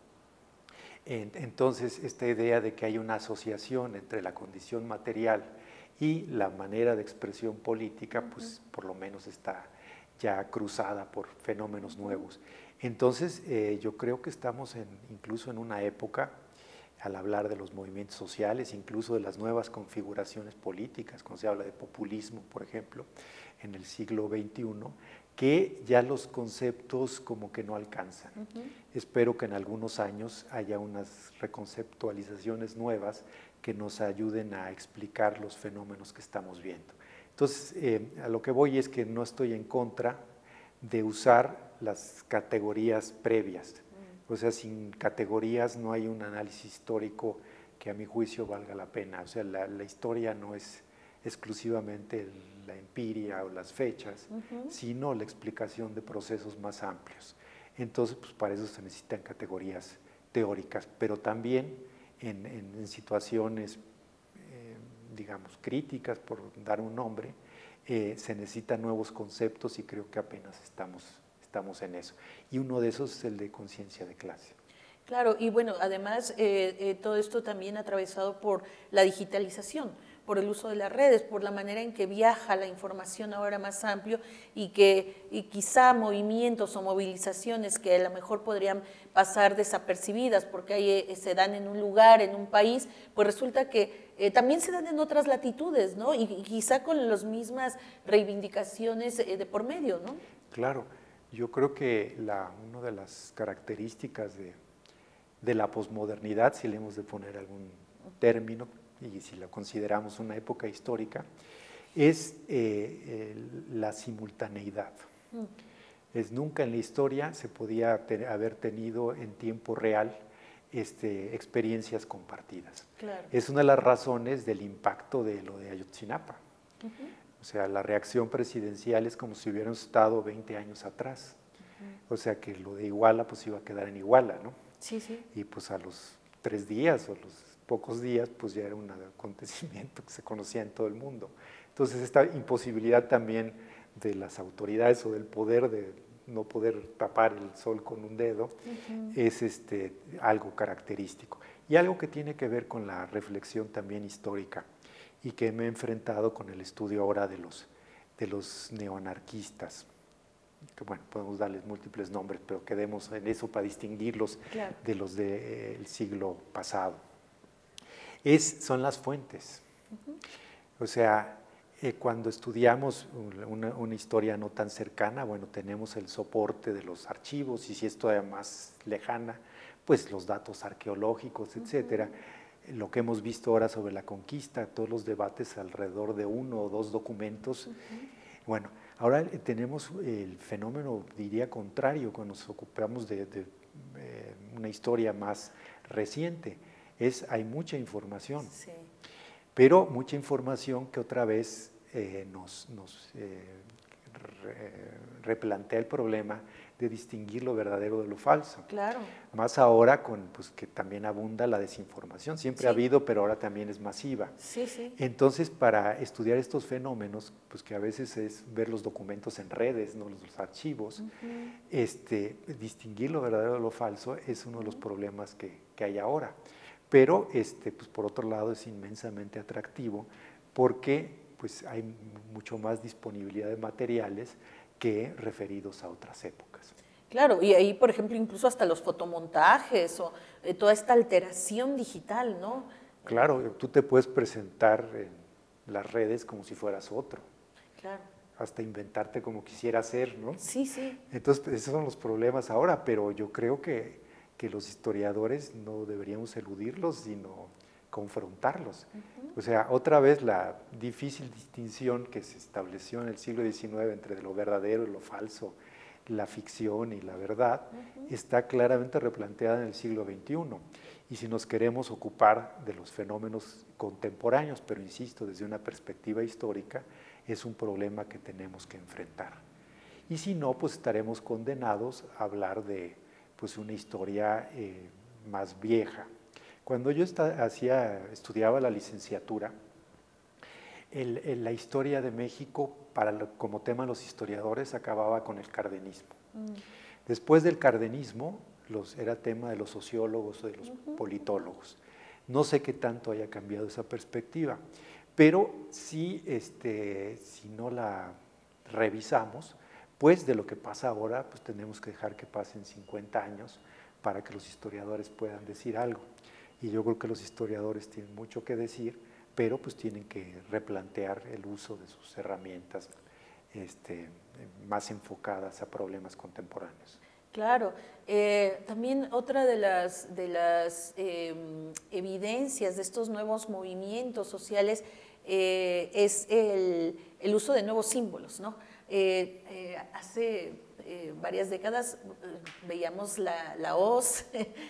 Entonces, esta idea de que hay una asociación entre la condición material y la manera de expresión política, uh-huh. pues por lo menos está ya cruzada por fenómenos uh-huh. nuevos. Entonces, eh, yo creo que estamos en, incluso en una época, al hablar de los movimientos sociales, incluso de las nuevas configuraciones políticas, cuando se habla de populismo, por ejemplo, en el siglo veintiuno, que ya los conceptos como que no alcanzan. Uh-huh. Espero que en algunos años haya unas reconceptualizaciones nuevas que nos ayuden a explicar los fenómenos que estamos viendo. Entonces, eh, a lo que voy es que no estoy en contra de usar las categorías previas. Uh-huh. O sea, sin categorías no hay un análisis histórico que a mi juicio valga la pena. O sea, la, la historia no es exclusivamente el, la empiria o las fechas, uh-huh. sino la explicación de procesos más amplios. Entonces, pues para eso se necesitan categorías teóricas, pero también en, en, en situaciones, eh, digamos, críticas, por dar un nombre, eh, se necesitan nuevos conceptos y creo que apenas estamos, estamos en eso. Y uno de esos es el de conciencia de clase. Claro, y bueno, además eh, eh, todo esto también atravesado por la digitalización, por el uso de las redes, por la manera en que viaja la información ahora más amplio y que y quizá movimientos o movilizaciones que a lo mejor podrían pasar desapercibidas porque ahí eh, se dan en un lugar, en un país, pues resulta que eh, también se dan en otras latitudes, ¿no? Y, y quizá con las mismas reivindicaciones eh, de por medio, ¿no? Claro, yo creo que la, una de las características de, de la posmodernidad, si le hemos de poner algún término, y si lo consideramos una época histórica, es eh, el, la simultaneidad. Mm. Es nunca en la historia se podía te, haber tenido en tiempo real este, experiencias compartidas. Claro. Es una de las razones del impacto de lo de Ayotzinapa. Uh-huh. O sea, la reacción presidencial es como si hubieran estado veinte años atrás. Uh-huh. O sea, que lo de Iguala pues iba a quedar en Iguala, ¿no? Sí, sí. Y pues a los tres días o los pocos días, pues ya era un acontecimiento que se conocía en todo el mundo. Entonces, esta imposibilidad también de las autoridades o del poder de no poder tapar el sol con un dedo, uh-huh. es este, algo característico. Y algo que tiene que ver con la reflexión también histórica y que me he enfrentado con el estudio ahora de los, de los neoanarquistas, que bueno, podemos darles múltiples nombres, pero quedemos en eso para distinguirlos claro. de los del eh, siglo pasado. Es, son las fuentes. Uh-huh. O sea, eh, cuando estudiamos una, una historia no tan cercana, bueno, tenemos el soporte de los archivos y si es todavía más lejana, pues los datos arqueológicos, etcétera. Uh-huh. Lo que hemos visto ahora sobre la conquista, todos los debates alrededor de uno o dos documentos. Uh-huh. Bueno, ahora tenemos el fenómeno, diría, contrario, cuando nos ocupamos de, de eh, una historia más reciente. Es, hay mucha información, sí. pero mucha información que otra vez eh, nos, nos eh, re, replantea el problema de distinguir lo verdadero de lo falso. Claro. Más ahora con, pues, que también abunda la desinformación, siempre sí. ha habido, pero ahora también es masiva. Sí, sí. Entonces, para estudiar estos fenómenos, pues que a veces es ver los documentos en redes, ¿no? los, los archivos, uh-huh. este, distinguir lo verdadero de lo falso es uno de los uh-huh. problemas que, que hay ahora. Pero, este, pues, por otro lado, es inmensamente atractivo porque pues, hay mucho más disponibilidad de materiales que referidos a otras épocas. Claro, y ahí, por ejemplo, incluso hasta los fotomontajes o eh, toda esta alteración digital, ¿no? Claro, tú te puedes presentar en las redes como si fueras otro. Claro. Hasta inventarte como quisiera ser, ¿no? Sí, sí. Entonces, pues, esos son los problemas ahora, pero yo creo que, que los historiadores no deberíamos eludirlos, sino confrontarlos. Uh-huh. O sea, otra vez la difícil distinción que se estableció en el siglo diecinueve entre lo verdadero y lo falso, la ficción y la verdad, uh-huh, está claramente replanteada en el siglo veintiuno. Y si nos queremos ocupar de los fenómenos contemporáneos, pero insisto, desde una perspectiva histórica, es un problema que tenemos que enfrentar. Y si no, pues estaremos condenados a hablar de pues, una historia eh, más vieja. Cuando yo está, hacía, estudiaba la licenciatura, el, el, la historia de México, para lo, como tema los historiadores, acababa con el cardenismo. Mm. Después del cardenismo, los, era tema de los sociólogos o de los uh-huh, politólogos. No sé qué tanto haya cambiado esa perspectiva, pero sí, este, si no la revisamos, pues de lo que pasa ahora, pues tenemos que dejar que pasen cincuenta años para que los historiadores puedan decir algo. Y yo creo que los historiadores tienen mucho que decir, pero pues tienen que replantear el uso de sus herramientas este, más enfocadas a problemas contemporáneos. Claro, eh, también otra de las, de las eh, evidencias de estos nuevos movimientos sociales eh, es el, el uso de nuevos símbolos, ¿no? Eh, eh, hace eh, varias décadas eh, veíamos la, la hoz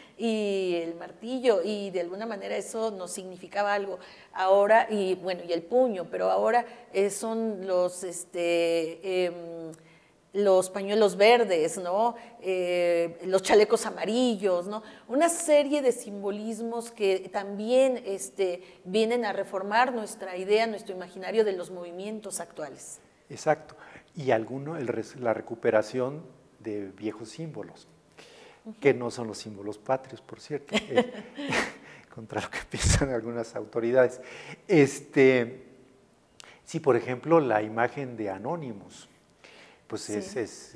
y el martillo y de alguna manera eso nos significaba algo. Ahora, y bueno, y el puño, pero ahora eh, son los, este, eh, los pañuelos verdes, ¿no? Eh, los chalecos amarillos, ¿no? Una serie de simbolismos que también este, vienen a reformar nuestra idea, nuestro imaginario de los movimientos actuales. Exacto. Y alguno, el, la recuperación de viejos símbolos, uh-huh, que no son los símbolos patrios, por cierto, eh, contra lo que piensan algunas autoridades. Este, sí, por ejemplo, la imagen de Anonymous, pues sí, es, es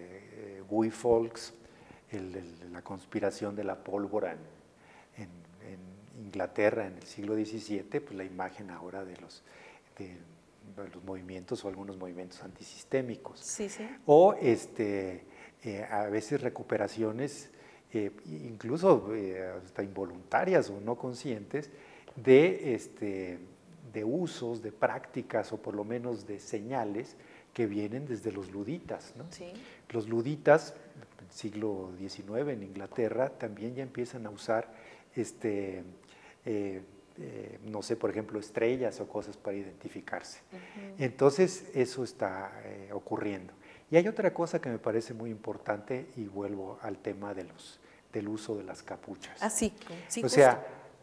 eh, Guy Fawkes, el, el, la conspiración de la pólvora en, en, en Inglaterra en el siglo diecisiete, pues la imagen ahora de los... De, los movimientos o algunos movimientos antisistémicos. Sí, sí. O este, eh, a veces recuperaciones, eh, incluso eh, hasta involuntarias o no conscientes, de, este, de usos, de prácticas o por lo menos de señales que vienen desde los luditas, ¿no? Sí. Los luditas, en el siglo diecinueve en Inglaterra, también ya empiezan a usar este, eh, Eh, no sé, por ejemplo, estrellas o cosas para identificarse. Uh-huh. Entonces, eso está eh, ocurriendo. Y hay otra cosa que me parece muy importante, y vuelvo al tema de los, del uso de las capuchas. Ah, sí, sí. O justo. sea,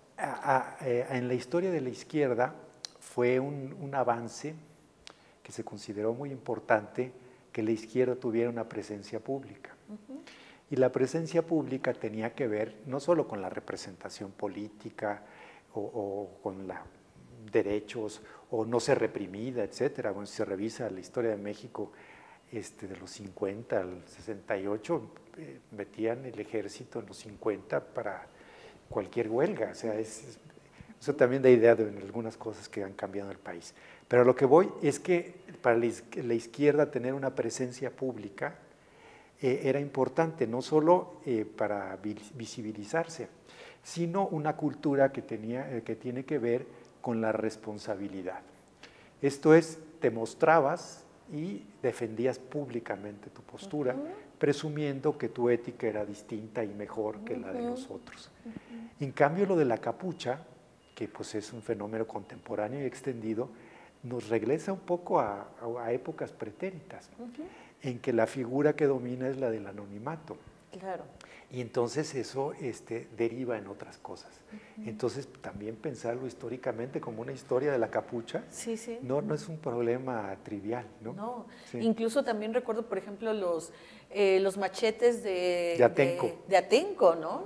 a, a, a, en la historia de la izquierda fue un, un avance que se consideró muy importante que la izquierda tuviera una presencia pública. Uh-huh. Y la presencia pública tenía que ver no solo con la representación política, O, o con la, derechos, o no ser reprimida, etcétera. Bueno, si se revisa la historia de México este, de los cincuenta al sesenta y ocho, eh, metían el ejército en los cincuenta para cualquier huelga. O sea, es, es, eso también da idea de algunas cosas que han cambiado en el país. Pero a lo que voy es que para la izquierda tener una presencia pública eh, era importante, no solo eh, para visibilizarse, sino una cultura que, tenía, eh, que tiene que ver con la responsabilidad. Esto es, te mostrabas y defendías públicamente tu postura, uh-huh, presumiendo que tu ética era distinta y mejor que uh-huh, la de los otros. Uh-huh. En cambio, lo de la capucha, que pues es un fenómeno contemporáneo y extendido, nos regresa un poco a, a, a épocas pretéritas, uh-huh, en que la figura que domina es la del anonimato. Claro. Y entonces eso este, deriva en otras cosas. Uh-huh. Entonces también pensarlo históricamente como una historia de la capucha, sí, sí. No, no es un problema trivial, ¿no? No, sí. Incluso también recuerdo, por ejemplo, los, eh, los machetes de, de Atenco. De, de Atenco, ¿no?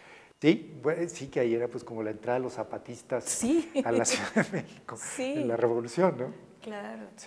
Sí, bueno, sí que ahí era pues como la entrada de los zapatistas sí. a la Ciudad de México, sí. en la Revolución, ¿no? Claro. Sí.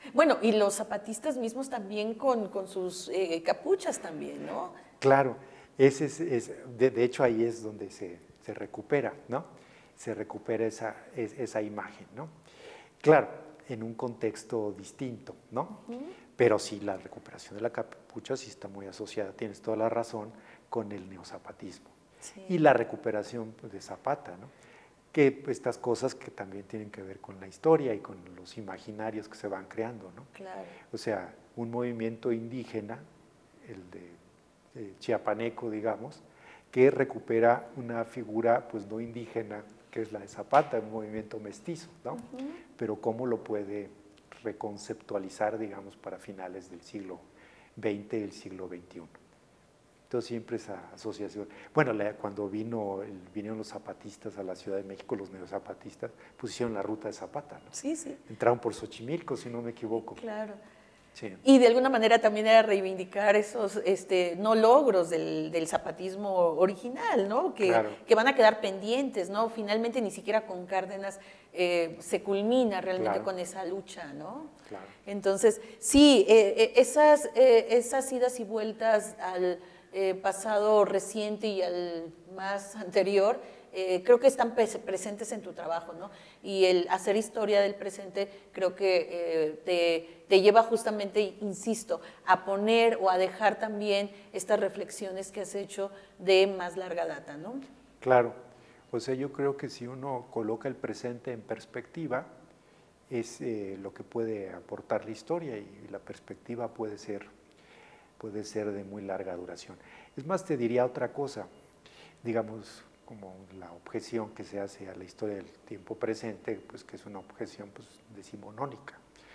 Bueno, y los zapatistas mismos también con, con sus eh, capuchas también, ¿no? Claro, ese es, es, de, de hecho ahí es donde se, se recupera, ¿no? Se recupera esa, es, esa imagen, ¿no? Claro, en un contexto distinto, ¿no? Uh-huh. Pero sí, la recuperación de la capucha sí está muy asociada, tienes toda la razón, con el neozapatismo. Sí. Y la recuperación pues, de Zapata, ¿no? Que pues, estas cosas que también tienen que ver con la historia y con los imaginarios que se van creando, ¿no? Claro. O sea, un movimiento indígena, el de, de chiapaneco, digamos, que recupera una figura pues no indígena, que es la de Zapata, un movimiento mestizo, ¿no? Uh-huh. Pero cómo lo puede reconceptualizar, digamos, para finales del siglo veinte y el siglo veintiuno. Entonces siempre esa asociación. Bueno, la, cuando vino el, vinieron los zapatistas a la Ciudad de México, los neozapatistas, pues hicieron la ruta de Zapata, ¿no? Sí, sí. Entraron por Xochimilco, si no me equivoco. Claro. Sí. Y de alguna manera también era reivindicar esos este, no logros del, del zapatismo original, ¿no? Que, claro. que van a quedar pendientes, ¿no? Finalmente ni siquiera con Cárdenas eh, se culmina realmente claro. con esa lucha, ¿no? Claro. Entonces, sí, eh, esas, eh, esas idas y vueltas al eh, pasado reciente y al más anterior, Eh, creo que están presentes en tu trabajo, ¿no? Y el hacer historia del presente creo que eh, te, te lleva justamente, insisto, a poner o a dejar también estas reflexiones que has hecho de más larga data, ¿no? Claro, o sea, yo creo que si uno coloca el presente en perspectiva, es eh, lo que puede aportar la historia y la perspectiva puede ser, puede ser de muy larga duración. Es más, te diría otra cosa, digamos, como la objeción que se hace a la historia del tiempo presente, pues que es una objeción pues, decimonónica.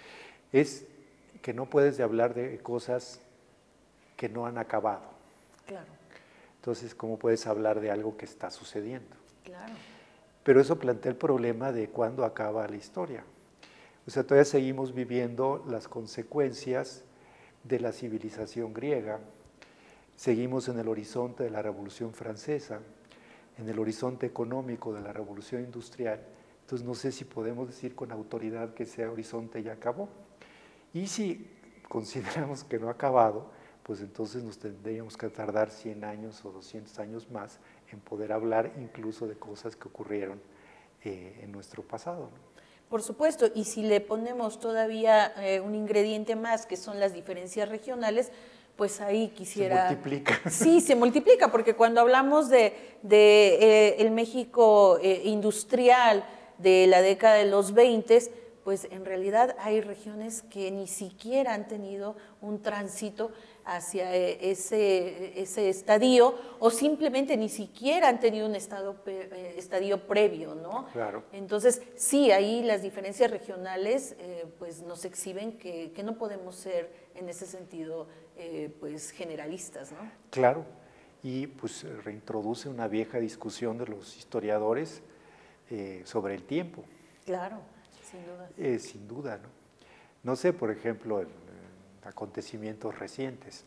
Es que no puedes de hablar de cosas que no han acabado. Claro. Entonces, ¿cómo puedes hablar de algo que está sucediendo? Claro. Pero eso plantea el problema de cuándo acaba la historia. O sea, todavía seguimos viviendo las consecuencias de la civilización griega, seguimos en el horizonte de la Revolución Francesa, en el horizonte económico de la revolución industrial, entonces no sé si podemos decir con autoridad que ese horizonte ya acabó. Y si consideramos que no ha acabado, pues entonces nos tendríamos que tardar cien años o doscientos años más en poder hablar incluso de cosas que ocurrieron eh, en nuestro pasado, ¿no? Por supuesto, y si le ponemos todavía eh, un ingrediente más, que son las diferencias regionales, pues ahí quisiera… Se multiplica. Sí, se multiplica, porque cuando hablamos de, de eh, el México eh, industrial de la década de los veinte, pues en realidad hay regiones que ni siquiera han tenido un tránsito hacia ese, ese estadio, o simplemente ni siquiera han tenido un estado, eh, estadio previo, ¿no? Claro. Entonces, sí, ahí las diferencias regionales eh, pues nos exhiben que, que no podemos ser en ese sentido eh, pues generalistas, ¿no? Claro, y pues reintroduce una vieja discusión de los historiadores eh, sobre el tiempo. Claro, sin duda. Eh, sin duda, ¿no? No sé, por ejemplo, en, en acontecimientos recientes,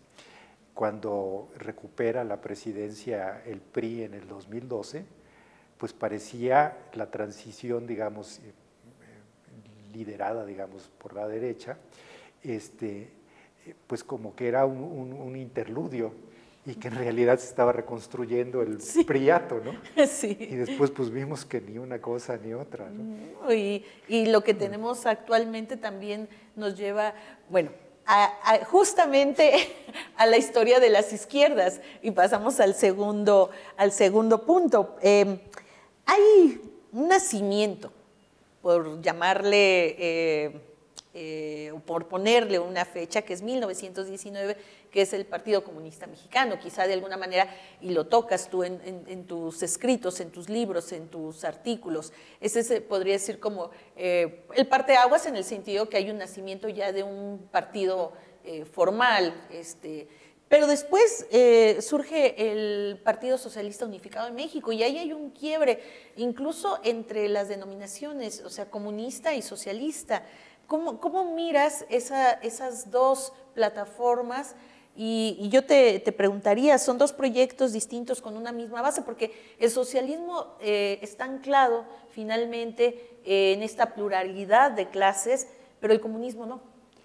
cuando recupera la presidencia el P R I en el dos mil doce, pues parecía la transición, digamos, eh, liderada, digamos, por la derecha, este, pues como que era un, un, un interludio y que en realidad se estaba reconstruyendo el sí. priato, ¿no? Sí. Y después pues vimos que ni una cosa ni otra, ¿no? Y, y lo que tenemos actualmente también nos lleva, bueno, a, a justamente a la historia de las izquierdas, y pasamos al segundo, al segundo punto. Eh, hay un nacimiento, por llamarle… Eh, Eh, o por ponerle una fecha, que es mil novecientos diecinueve, que es el Partido Comunista Mexicano, quizá de alguna manera, y lo tocas tú en, en, en tus escritos, en tus libros, en tus artículos. Ese se podría decir como eh, el parteaguas, en el sentido que hay un nacimiento ya de un partido eh, formal, este, pero después eh, surge el Partido Socialista Unificado de México, y ahí hay un quiebre, incluso entre las denominaciones, o sea, comunista y socialista. ¿Cómo, cómo miras esa, esas dos plataformas? Y, y yo te, te preguntaría, son dos proyectos distintos con una misma base, porque el socialismo eh, está anclado finalmente eh, en esta pluralidad de clases, pero el comunismo no.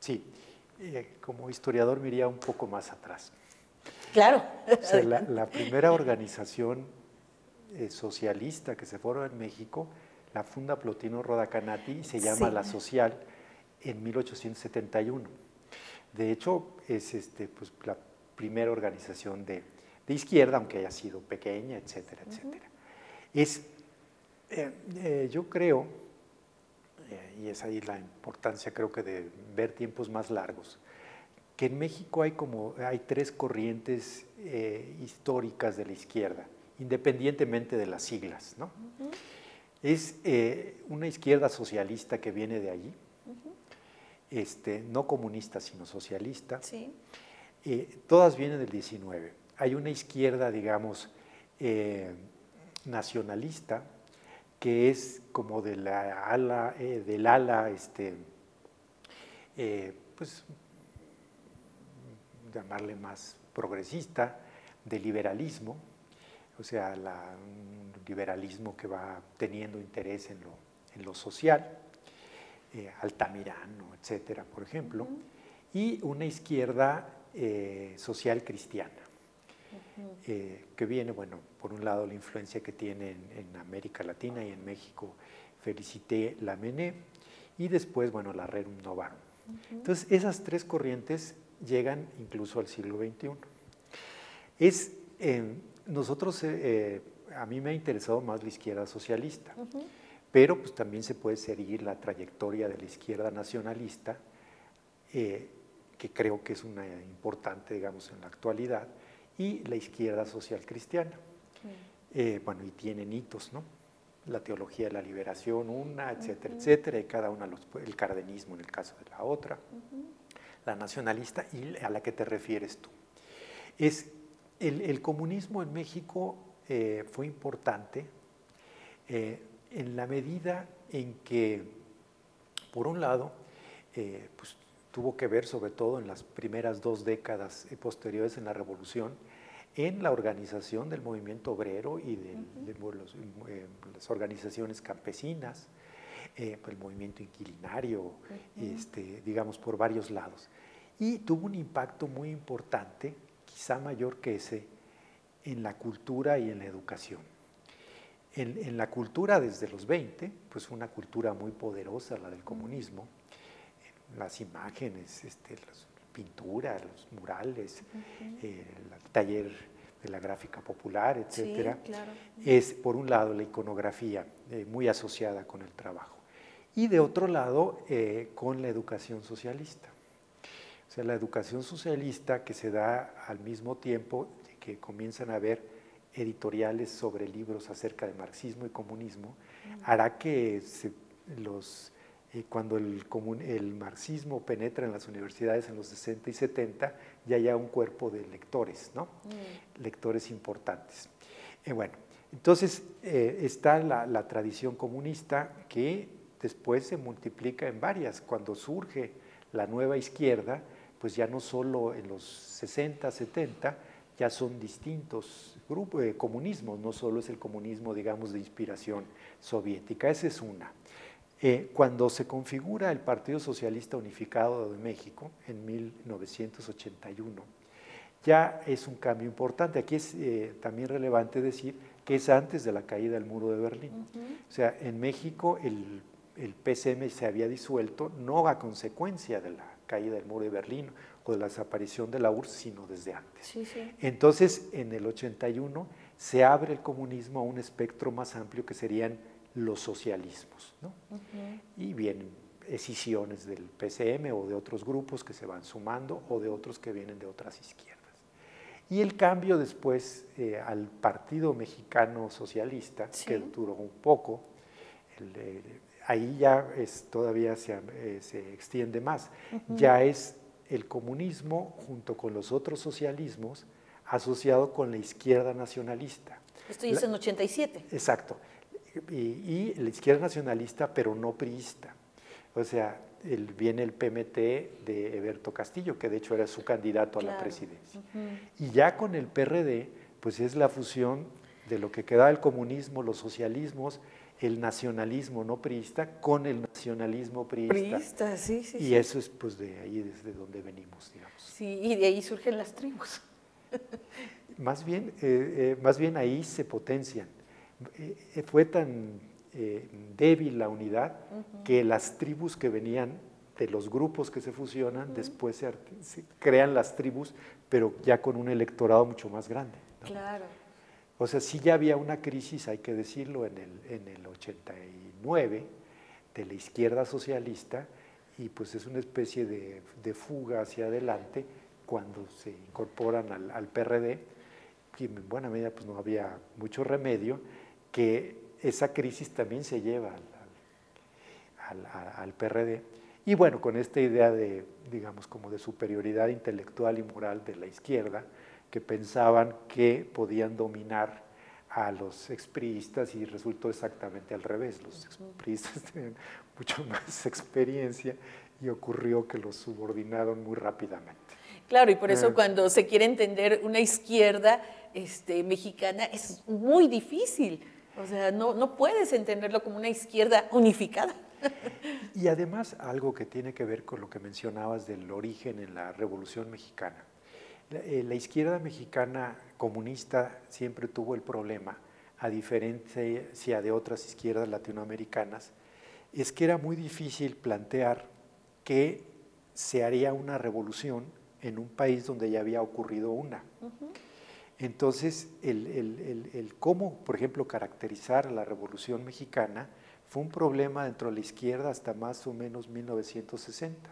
Sí, eh, como historiador me iría un poco más atrás. Claro. O sea, la, la primera organización eh, socialista que se formó en México la funda Plotino Roda Canati y se llama Sí. La Social en mil ochocientos setenta y uno. De hecho, es este, pues, la primera organización de, de izquierda, aunque haya sido pequeña, etcétera, etcétera. Uh-huh. Es, eh, eh, yo creo, eh, y es ahí la importancia creo que de ver tiempos más largos, que en México hay como hay tres corrientes eh, históricas de la izquierda, independientemente de las siglas, ¿no? Uh-huh. Es eh, una izquierda socialista que viene de allí, uh-huh. este, no comunista sino socialista. Sí. Eh, todas vienen del diecinueve. Hay una izquierda, digamos, eh, nacionalista, que es como de la ala, eh, del ala, este, eh, pues, llamarle más progresista, de liberalismo, o sea, la, un liberalismo que va teniendo interés en lo, en lo social, eh, Altamirano, etcétera, por ejemplo, uh-huh. y una izquierda eh, social cristiana, uh-huh. eh, que viene, bueno, por un lado la influencia que tiene en, en América Latina y en México, Félicité Lamennais, y después, bueno, la Rerum Novarum. Uh-huh. Entonces, esas tres corrientes llegan incluso al siglo veintiuno. Es, eh, nosotros, eh, a mí me ha interesado más la izquierda socialista, uh-huh. pero pues también se puede seguir la trayectoria de la izquierda nacionalista, eh, que creo que es una importante, digamos, en la actualidad, y la izquierda social cristiana. Uh-huh. eh, bueno, y tienen hitos, ¿no? La teología de la liberación, una, etcétera, uh-huh. etcétera, y cada una, los, el cardenismo en el caso de la otra. Uh-huh. La nacionalista y a la que te refieres tú. Es, el, el comunismo en México eh, fue importante eh, en la medida en que, por un lado, eh, pues, tuvo que ver, sobre todo en las primeras dos décadas eh, posteriores en la Revolución, en la organización del movimiento obrero y de, uh-huh. de, de los, eh, las organizaciones campesinas, Eh, el movimiento inquilinario, uh-huh. este, digamos, por varios lados. Y tuvo un impacto muy importante, quizá mayor que ese, en la cultura y en la educación. En, en la cultura desde los veinte, pues una cultura muy poderosa, la del comunismo, uh-huh. las imágenes, este, las pinturas, los murales, uh-huh. eh, el taller de la gráfica popular, etcétera. Sí, claro. Es, por un lado, la iconografía, eh, muy asociada con el trabajo. Y de otro lado, eh, con la educación socialista. O sea, la educación socialista que se da al mismo tiempo que comienzan a haber editoriales sobre libros acerca de marxismo y comunismo, uh-huh. hará que se, los, eh, cuando el, comun, el marxismo penetra en las universidades en los sesenta y setenta, ya haya un cuerpo de lectores, ¿no? Uh-huh. Lectores importantes. Eh, bueno, entonces eh, está la, la tradición comunista que después se multiplica en varias. Cuando surge la nueva izquierda, pues ya no solo en los sesenta, setenta, ya son distintos grupos de comunismos, no solo es el comunismo, digamos, de inspiración soviética. Esa es una. Eh, cuando se configura el Partido Socialista Unificado de México en mil novecientos ochenta y uno, ya es un cambio importante. Aquí es eh, también relevante decir que es antes de la caída del muro de Berlín. Uh-huh. O sea, en México el el P S M se había disuelto no a consecuencia de la caída del muro de Berlín o de la desaparición de la U R S S, sino desde antes. Sí, sí. Entonces, en el ochenta y uno se abre el comunismo a un espectro más amplio que serían los socialismos, ¿no? Uh-huh. Y vienen escisiones del P S M o de otros grupos que se van sumando o de otros que vienen de otras izquierdas. Y el cambio después eh, al Partido Mexicano Socialista, sí. que duró un poco, el, el, ahí ya es, todavía se, eh, se extiende más. Uh-huh. Ya es el comunismo junto con los otros socialismos asociado con la izquierda nacionalista. Esto ya es en ochenta y siete. Exacto. Y, y la izquierda nacionalista, pero no priista. O sea, el, viene el P M T de Eberto Castillo, que de hecho era su candidato claro. a la presidencia. Uh-huh. Y ya con el P R D, pues es la fusión de lo que queda del comunismo, los socialismos, el nacionalismo no priista con el nacionalismo priista. Priista, sí, sí. Y sí. eso es pues de ahí desde donde venimos, digamos. Sí, y de ahí surgen las tribus. Más bien, eh, eh, más bien ahí se potencian. Eh, fue tan eh, débil la unidad uh-huh. que las tribus que venían de los grupos que se fusionan, uh-huh. después se, se crean las tribus, pero ya con un electorado mucho más grande, ¿no? Claro. O sea, sí ya había una crisis, hay que decirlo, en el, en el ochenta y nueve de la izquierda socialista, y pues es una especie de, de fuga hacia adelante cuando se incorporan al, al P R D, y en buena medida pues no había mucho remedio, que esa crisis también se lleva al, al, al, al P R D. Y bueno, con esta idea de, digamos, como de superioridad intelectual y moral de la izquierda, que pensaban que podían dominar a los expriistas, y resultó exactamente al revés. Los expriistas tenían mucho más experiencia y ocurrió que los subordinaron muy rápidamente. Claro, y por eso eh. cuando se quiere entender una izquierda este, mexicana es muy difícil. O sea, no, no puedes entenderlo como una izquierda unificada. Y además algo que tiene que ver con lo que mencionabas del origen en la Revolución Mexicana. La, eh, la izquierda mexicana comunista siempre tuvo el problema, a diferencia de otras izquierdas latinoamericanas, es que era muy difícil plantear que se haría una revolución en un país donde ya había ocurrido una. Uh-huh. Entonces, el, el, el, el cómo, por ejemplo, caracterizar la Revolución Mexicana fue un problema dentro de la izquierda hasta más o menos mil novecientos sesenta.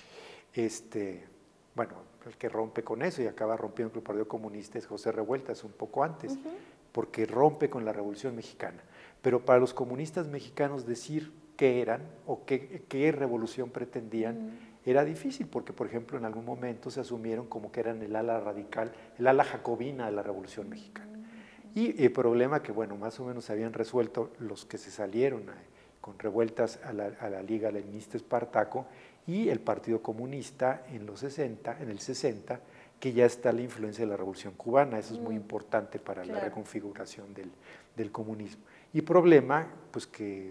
Este, bueno, el que rompe con eso y acaba rompiendo con el Partido Comunista es José Revueltas, un poco antes, uh-huh. porque rompe con la Revolución Mexicana. Pero para los comunistas mexicanos decir qué eran o qué, qué revolución pretendían uh-huh. era difícil, porque, por ejemplo, en algún momento se asumieron como que eran el ala radical, el ala jacobina de la Revolución Mexicana. Y el problema que, bueno, más o menos se habían resuelto los que se salieron a, con revueltas a la, a la Liga Leninista Espartaco y el Partido Comunista en los sesenta, en el sesenta, que ya está la influencia de la Revolución Cubana. Eso es muy importante para claro. la reconfiguración del, del comunismo. Y problema, pues que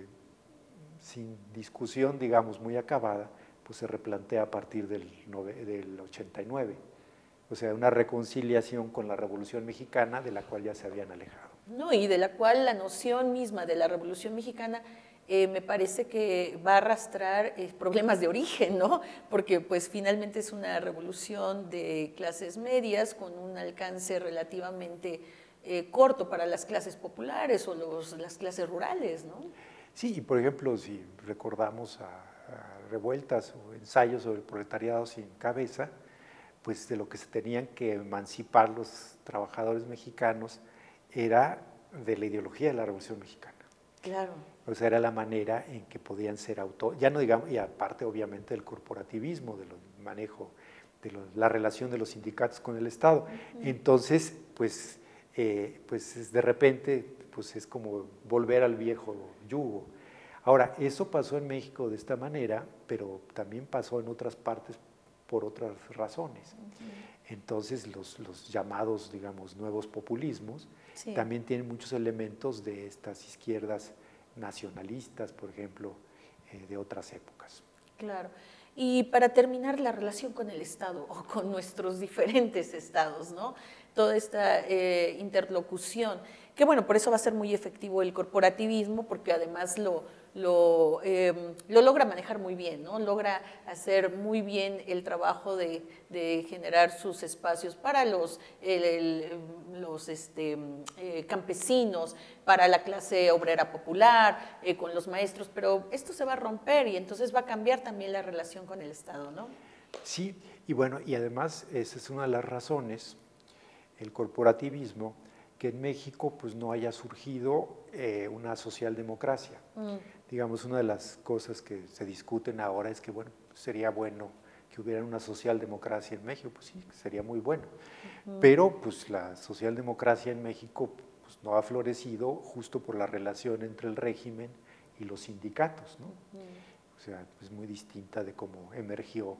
sin discusión, digamos, muy acabada, pues se replantea a partir del, del ochenta y nueve. O sea, una reconciliación con la Revolución Mexicana de la cual ya se habían alejado. No, y de la cual la noción misma de la Revolución Mexicana eh, me parece que va a arrastrar eh, problemas de origen, ¿no? Porque pues finalmente es una revolución de clases medias con un alcance relativamente eh, corto para las clases populares o los, las clases rurales, ¿no? Sí, y por ejemplo, si recordamos a, a revueltas o ensayos sobre el proletariado sin cabeza, pues de lo que se tenían que emancipar los trabajadores mexicanos era de la ideología de la Revolución Mexicana. Claro. O sea, era la manera en que podían ser autónomos, ya no digamos, y aparte obviamente del corporativismo, del manejo, de lo, la relación de los sindicatos con el Estado. Uh-huh. Entonces, pues, eh, pues de repente, pues es como volver al viejo yugo. Ahora, eso pasó en México de esta manera, pero también pasó en otras partes por otras razones. Uh-huh. Entonces, los, los llamados, digamos, nuevos populismos sí. también tienen muchos elementos de estas izquierdas nacionalistas, por ejemplo, eh, de otras épocas. Claro. Y para terminar, la relación con el Estado o con nuestros diferentes estados, ¿no? Toda esta eh, interlocución, que bueno, por eso va a ser muy efectivo el corporativismo, porque además lo, lo, eh, lo logra manejar muy bien, ¿no? Logra hacer muy bien el trabajo de, de generar sus espacios para los, el, el, los este, eh, campesinos, para la clase obrera popular, eh, con los maestros, pero esto se va a romper y entonces va a cambiar también la relación con el Estado, ¿no? Sí, y bueno, y además esa es una de las razones, el corporativismo, que en México pues no haya surgido eh, una socialdemocracia. Mm. Digamos, una de las cosas que se discuten ahora es que, bueno, sería bueno que hubiera una socialdemocracia en México, pues sí, sería muy bueno. Uh-huh. Pero pues la socialdemocracia en México pues, no ha florecido justo por la relación entre el régimen y los sindicatos, ¿no? Uh-huh. O sea, es muy distinta de cómo emergió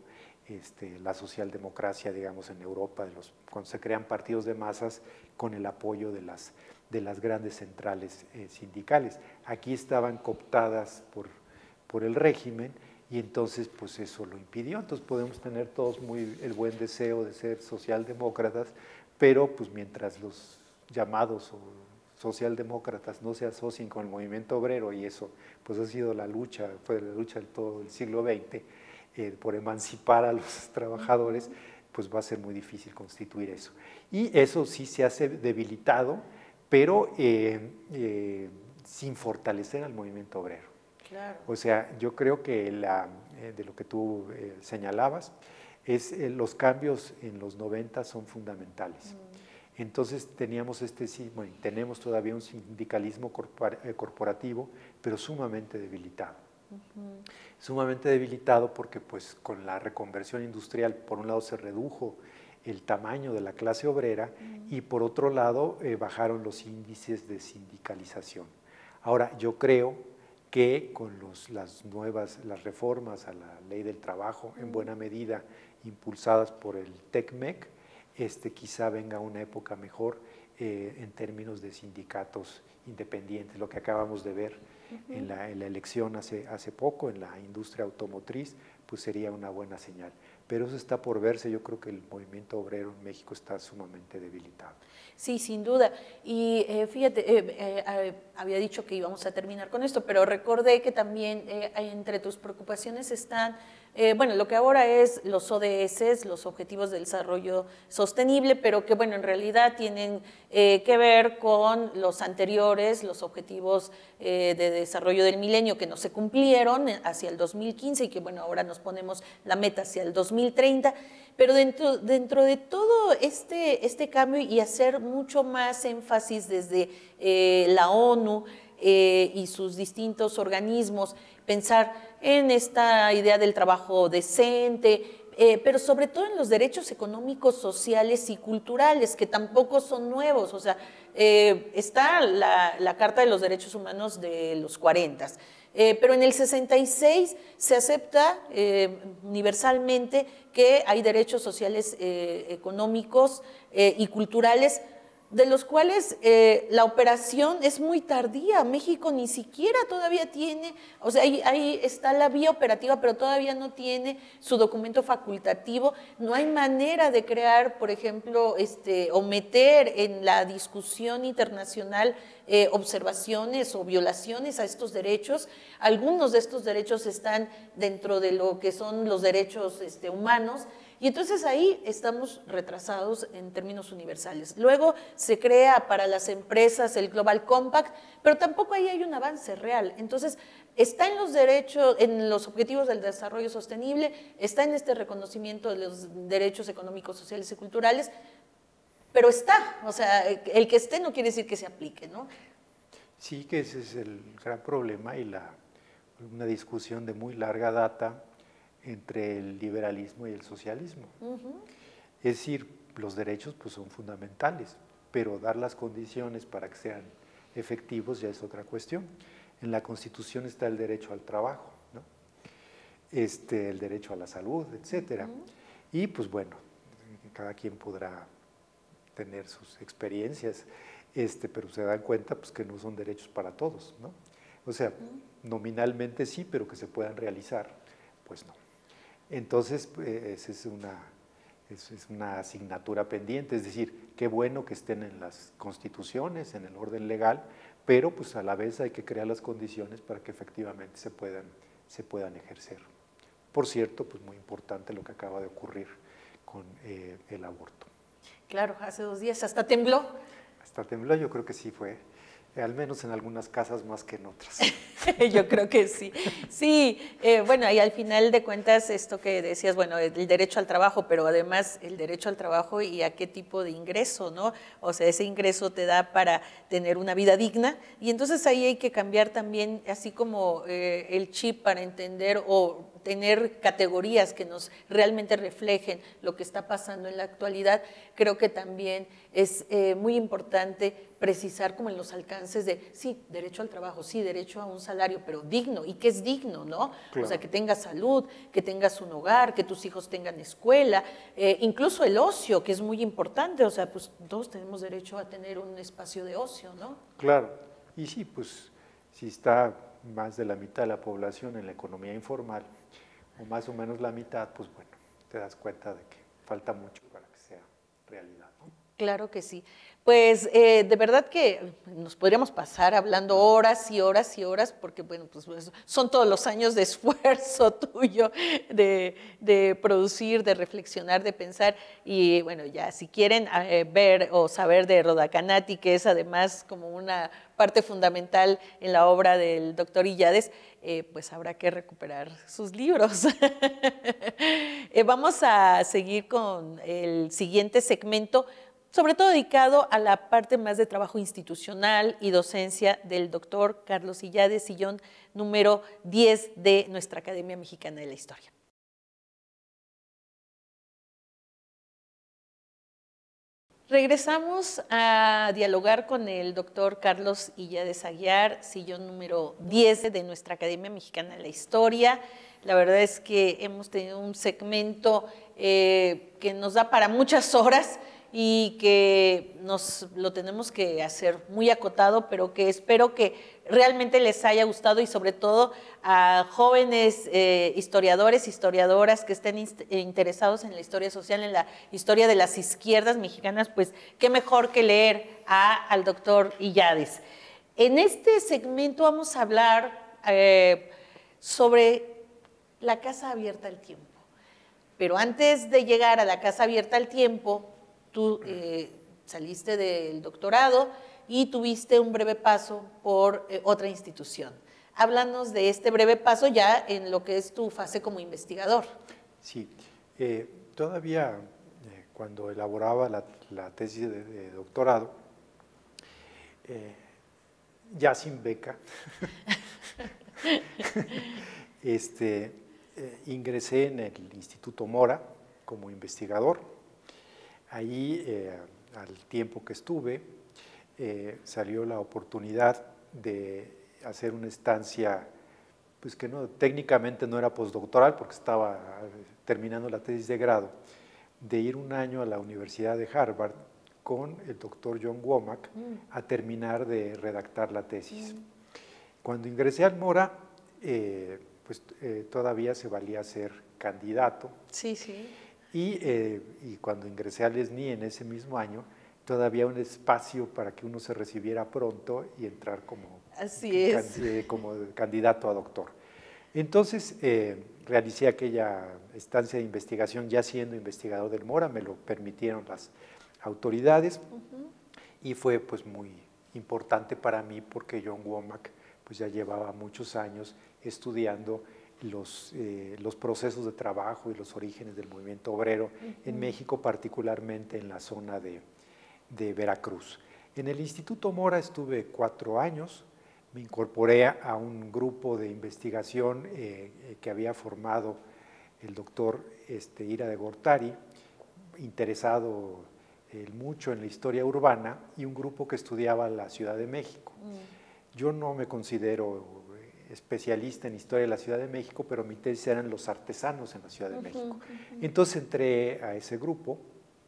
este, la socialdemocracia, digamos, en Europa, de los, cuando se crean partidos de masas con el apoyo de las, de las grandes centrales eh, sindicales. Aquí estaban cooptadas por, por el régimen y entonces pues eso lo impidió. Entonces podemos tener todos muy el buen deseo de ser socialdemócratas, pero pues mientras los llamados o socialdemócratas no se asocien con el movimiento obrero, y eso pues ha sido la lucha, fue la lucha de todo el siglo veinte, eh, por emancipar a los trabajadores, pues va a ser muy difícil constituir eso. Y eso sí se hace debilitado, pero eh, eh, sin fortalecer al movimiento obrero. Claro. O sea, yo creo que la, eh, de lo que tú eh, señalabas, es eh, los cambios en los noventa son fundamentales. Mm. Entonces teníamos este, bueno, tenemos todavía un sindicalismo corpor, eh, corporativo, pero sumamente debilitado. Uh-huh. Sumamente debilitado porque pues con la reconversión industrial, por un lado se redujo el tamaño de la clase obrera uh-huh. y por otro lado eh, bajaron los índices de sindicalización. Ahora, yo creo que con los, las nuevas, las reformas a la ley del trabajo, uh-huh. en buena medida impulsadas por el TECMEC, este, quizá venga una época mejor eh, en términos de sindicatos independientes, lo que acabamos de ver uh-huh. en, la, en la elección hace, hace poco, en la industria automotriz, pues sería una buena señal. Pero eso está por verse, yo creo que el movimiento obrero en México está sumamente debilitado. Sí, sin duda. Y eh, fíjate, eh, eh, había dicho que íbamos a terminar con esto, pero recordé que también eh, entre tus preocupaciones están, eh, bueno, lo que ahora es los O D S, los Objetivos de Desarrollo Sostenible, pero que, bueno, en realidad tienen eh, que ver con los anteriores, los Objetivos eh, de Desarrollo del Milenio que no se cumplieron hacia el dos mil quince y que, bueno, ahora nos ponemos la meta hacia el dos mil treinta. Pero dentro, dentro de todo este, este cambio y hacer mucho más énfasis desde eh, la ONU eh, y sus distintos organismos, pensar en esta idea del trabajo decente, eh, pero sobre todo en los derechos económicos, sociales y culturales, que tampoco son nuevos. O sea, eh, está la, la Carta de los Derechos Humanos de los cuarentas. Eh, pero en el sesenta y seis se acepta eh, universalmente que hay derechos sociales, eh, económicos eh, y culturales, de los cuales eh, la operación es muy tardía. México ni siquiera todavía tiene, o sea, ahí, ahí está la vía operativa, pero todavía no tiene su documento facultativo. No hay manera de crear, por ejemplo, este, o meter en la discusión internacional eh, observaciones o violaciones a estos derechos. Algunos de estos derechos están dentro de lo que son los derechos este, humanos. Y entonces ahí estamos retrasados en términos universales. Luego se crea para las empresas el Global Compact, pero tampoco ahí hay un avance real. Entonces está en los derechos, en los objetivos del desarrollo sostenible, está en este reconocimiento de los derechos económicos, sociales y culturales, pero está, o sea, el que esté no quiere decir que se aplique, ¿no? Sí, que ese es el gran problema y la, una discusión de muy larga data entre el liberalismo y el socialismo. Uh-huh. Es decir, los derechos pues, son fundamentales, pero dar las condiciones para que sean efectivos ya es otra cuestión. En la Constitución está el derecho al trabajo, ¿no? este, el derecho a la salud, etcétera. Uh-huh. Y pues bueno, cada quien podrá tener sus experiencias, este, pero se dan cuenta pues, que no son derechos para todos, ¿no? O sea, uh-huh. nominalmente sí, pero que se puedan realizar, pues no. Entonces, pues, es, una, es, es una asignatura pendiente, es decir, qué bueno que estén en las constituciones, en el orden legal, pero pues a la vez hay que crear las condiciones para que efectivamente se puedan, se puedan ejercer. Por cierto, pues muy importante lo que acaba de ocurrir con eh, el aborto. Claro, hace dos días hasta tembló. Hasta tembló, yo creo que sí fue. Al menos en algunas casas más que en otras. Yo creo que sí. Sí, eh, bueno, y al final de cuentas esto que decías, bueno, el derecho al trabajo, pero además el derecho al trabajo y a qué tipo de ingreso, ¿no? O sea, ese ingreso te da para tener una vida digna y entonces ahí hay que cambiar también, así como eh, el chip para entender o tener categorías que nos realmente reflejen lo que está pasando en la actualidad, creo que también es eh, muy importante precisar como en los alcances de, sí, derecho al trabajo, sí, derecho a un salario, pero digno. ¿Y qué es digno, no? Claro. O sea, que tengas salud, que tengas un hogar, que tus hijos tengan escuela, eh, incluso el ocio, que es muy importante. O sea, pues todos tenemos derecho a tener un espacio de ocio, ¿no? Claro. Y sí, pues si está más de la mitad de la población en la economía informal, o más o menos la mitad, pues bueno, te das cuenta de que falta mucho para que sea realidad, ¿no? Claro que sí. Pues eh, de verdad que nos podríamos pasar hablando horas y horas y horas, porque bueno, pues son todos los años de esfuerzo tuyo de, de producir, de reflexionar, de pensar. Y bueno, ya si quieren eh, ver o saber de Rhoda Canati, que es además como una parte fundamental en la obra del doctor Illades, eh, pues habrá que recuperar sus libros. eh, vamos a seguir con el siguiente segmento, sobre todo dedicado a la parte más de trabajo institucional y docencia del doctor Carlos Illades, sillón número diez de nuestra Academia Mexicana de la Historia. Regresamos a dialogar con el doctor Carlos Illades Aguiar, sillón número diez de nuestra Academia Mexicana de la Historia. La verdad es que hemos tenido un segmento eh, que nos da para muchas horas, y que nos lo tenemos que hacer muy acotado, pero que espero que realmente les haya gustado, y sobre todo a jóvenes eh, historiadores, historiadoras que estén interesados en la historia social, en la historia de las izquierdas mexicanas, pues qué mejor que leer a, al doctor Illades. En este segmento vamos a hablar eh, sobre la Casa Abierta al Tiempo, pero antes de llegar a la Casa Abierta al Tiempo, tú eh, saliste del doctorado y tuviste un breve paso por eh, otra institución. Háblanos de este breve paso ya en lo que es tu fase como investigador. Sí, eh, todavía eh, cuando elaboraba la, la tesis de, de doctorado, eh, ya sin beca, este, eh, ingresé en el Instituto Mora como investigador. Ahí, eh, al tiempo que estuve, eh, salió la oportunidad de hacer una estancia, pues que no, técnicamente no era postdoctoral porque estaba terminando la tesis de grado, de ir un año a la Universidad de Harvard con el doctor John Womack mm. a terminar de redactar la tesis. Mm. Cuando ingresé al Mora, eh, pues eh, todavía se valía ser candidato. Sí, sí. Y, eh, y cuando ingresé al E S N I en ese mismo año, todavía un espacio para que uno se recibiera pronto y entrar como, Así es. can, eh, como candidato a doctor. Entonces, eh, realicé aquella estancia de investigación ya siendo investigador del Mora, me lo permitieron las autoridades, uh-huh. y fue pues muy importante para mí porque John Womack pues ya llevaba muchos años estudiando Los, eh, los procesos de trabajo y los orígenes del movimiento obrero uh-huh. en México, particularmente en la zona de, de Veracruz. En el Instituto Mora estuve cuatro años, me incorporé a un grupo de investigación eh, que había formado el doctor este, Ira de Gortari, interesado eh, mucho en la historia urbana, y un grupo que estudiaba la Ciudad de México. Uh-huh. Yo no me considero especialista en historia de la Ciudad de México, pero mi tesis eran los artesanos en la Ciudad de uh-huh, México. Uh-huh. Entonces entré a ese grupo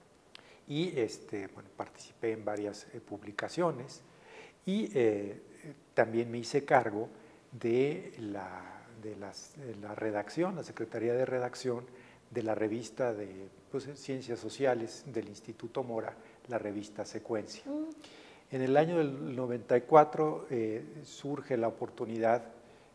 y este, bueno, participé en varias eh, publicaciones y eh, también me hice cargo de la, de, las, de la redacción, la Secretaría de Redacción de la revista de pues, Ciencias Sociales del Instituto Mora, la revista Secuencia. Uh-huh. En el año del noventa y cuatro eh, surge la oportunidad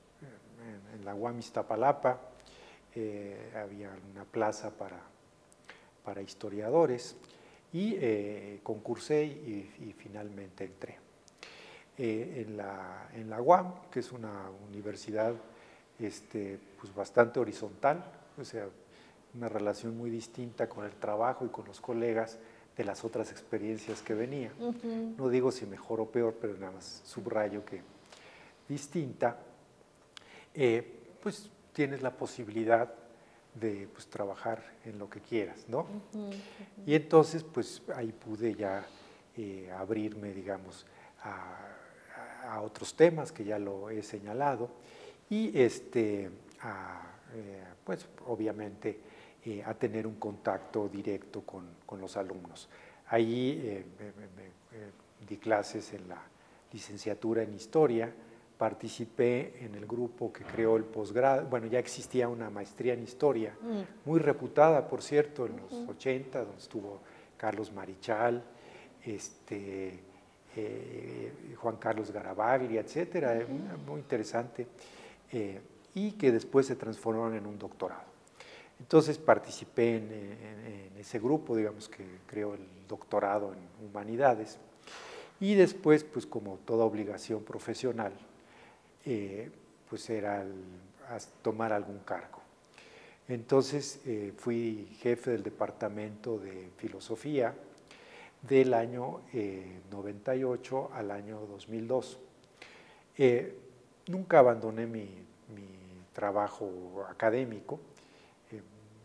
en la U A M Iztapalapa, eh, había una plaza para, para historiadores y eh, concursé y, y finalmente entré. Eh, en, la, en la U A M, que es una universidad este, pues bastante horizontal, o sea, una relación muy distinta con el trabajo y con los colegas de las otras experiencias que venía. Uh-huh. No digo si mejor o peor, pero nada más subrayo que distinta. Eh, pues tienes la posibilidad de pues, trabajar en lo que quieras, ¿no? Uh-huh, uh-huh. Y entonces, pues ahí pude ya eh, abrirme, digamos, a, a, a otros temas que ya lo he señalado y, este, a, eh, pues obviamente, eh, a tener un contacto directo con, con los alumnos. Ahí eh, me, me, me, eh, di clases en la licenciatura en Historia, participé en el grupo que creó el posgrado, bueno, ya existía una maestría en Historia, mm. muy reputada, por cierto, en los uh-huh. ochenta, donde estuvo Carlos Marichal, este, eh, Juan Carlos Garavaglia, etcétera, uh-huh. muy interesante, eh, y que después se transformaron en un doctorado. Entonces participé en, en, en ese grupo, digamos, que creó el doctorado en Humanidades, y después, pues como toda obligación profesional, Eh, pues era el, a tomar algún cargo. Entonces eh, fui jefe del departamento de filosofía del año eh, noventa y ocho al año dos mil dos. Eh, nunca abandoné mi, mi trabajo académico, eh,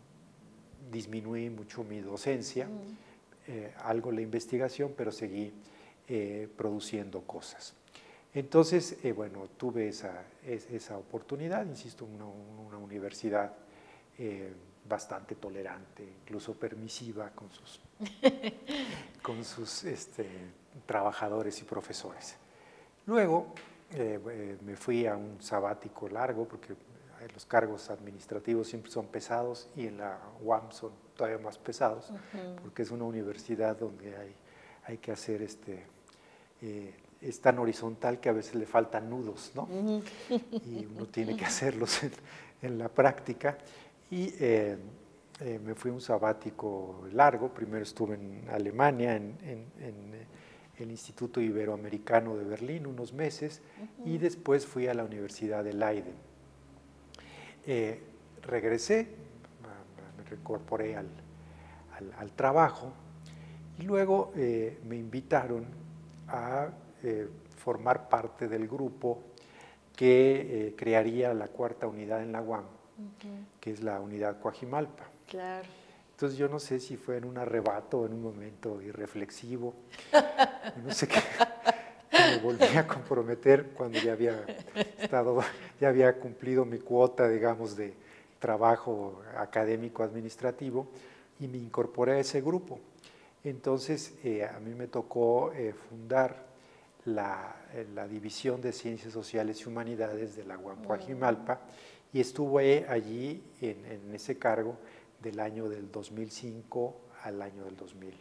disminuí mucho mi docencia, mm. eh, algo la investigación, pero seguí eh, produciendo cosas. Entonces, eh, bueno, tuve esa, es, esa oportunidad, insisto, una, una universidad eh, bastante tolerante, incluso permisiva con sus, con sus este, trabajadores y profesores. Luego eh, eh, me fui a un sabático largo, porque los cargos administrativos siempre son pesados y en la U A M son todavía más pesados, uh-huh. porque es una universidad donde hay, hay que hacer este... Eh, es tan horizontal que a veces le faltan nudos, ¿no? Uh-huh. Y uno tiene que hacerlos en, en la práctica. Y eh, eh, me fui a un sabático largo. Primero estuve en Alemania, en, en, en el Instituto Iberoamericano de Berlín, unos meses, uh-huh. y después fui a la Universidad de Leiden. Eh, regresé, me reincorporé al, al, al trabajo, y luego eh, me invitaron a Eh, formar parte del grupo que eh, crearía la cuarta unidad en la U A M, uh-huh. que es la unidad Coajimalpa. Claro. Entonces yo no sé si fue en un arrebato, en un momento irreflexivo, no sé qué, me volví a comprometer cuando ya había estado, ya había cumplido mi cuota, digamos, de trabajo académico administrativo, y me incorporé a ese grupo. Entonces eh, a mí me tocó eh, fundar La, la División de Ciencias Sociales y Humanidades de la U A M Coajimalpa, y estuve allí en, en ese cargo del año del dos mil cinco al año del dos mil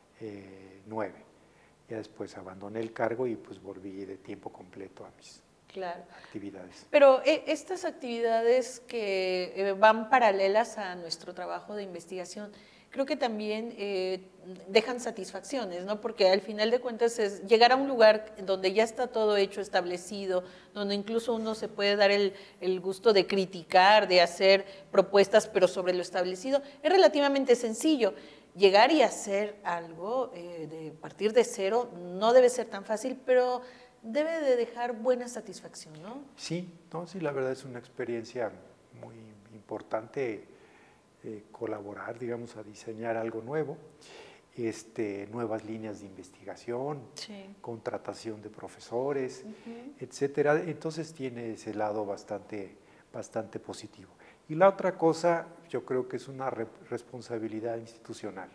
nueve. Ya después abandoné el cargo y pues volví de tiempo completo a mis claro. actividades. Pero eh, estas actividades que eh, van paralelas a nuestro trabajo de investigación, creo que también eh, dejan satisfacciones, ¿no? Porque al final de cuentas es llegar a un lugar donde ya está todo hecho, establecido, donde incluso uno se puede dar el, el gusto de criticar, de hacer propuestas, pero sobre lo establecido, es relativamente sencillo. Llegar y hacer algo, eh, de partir de cero, no debe ser tan fácil, pero debe de dejar buena satisfacción, ¿no? Sí, no, sí, la verdad es una experiencia muy importante. Eh, colaborar, digamos, a diseñar algo nuevo, este, nuevas líneas de investigación, sí. contratación de profesores, uh-huh. etcétera. Entonces tiene ese lado bastante, bastante positivo. Y la otra cosa, yo creo que es una re- responsabilidad institucional.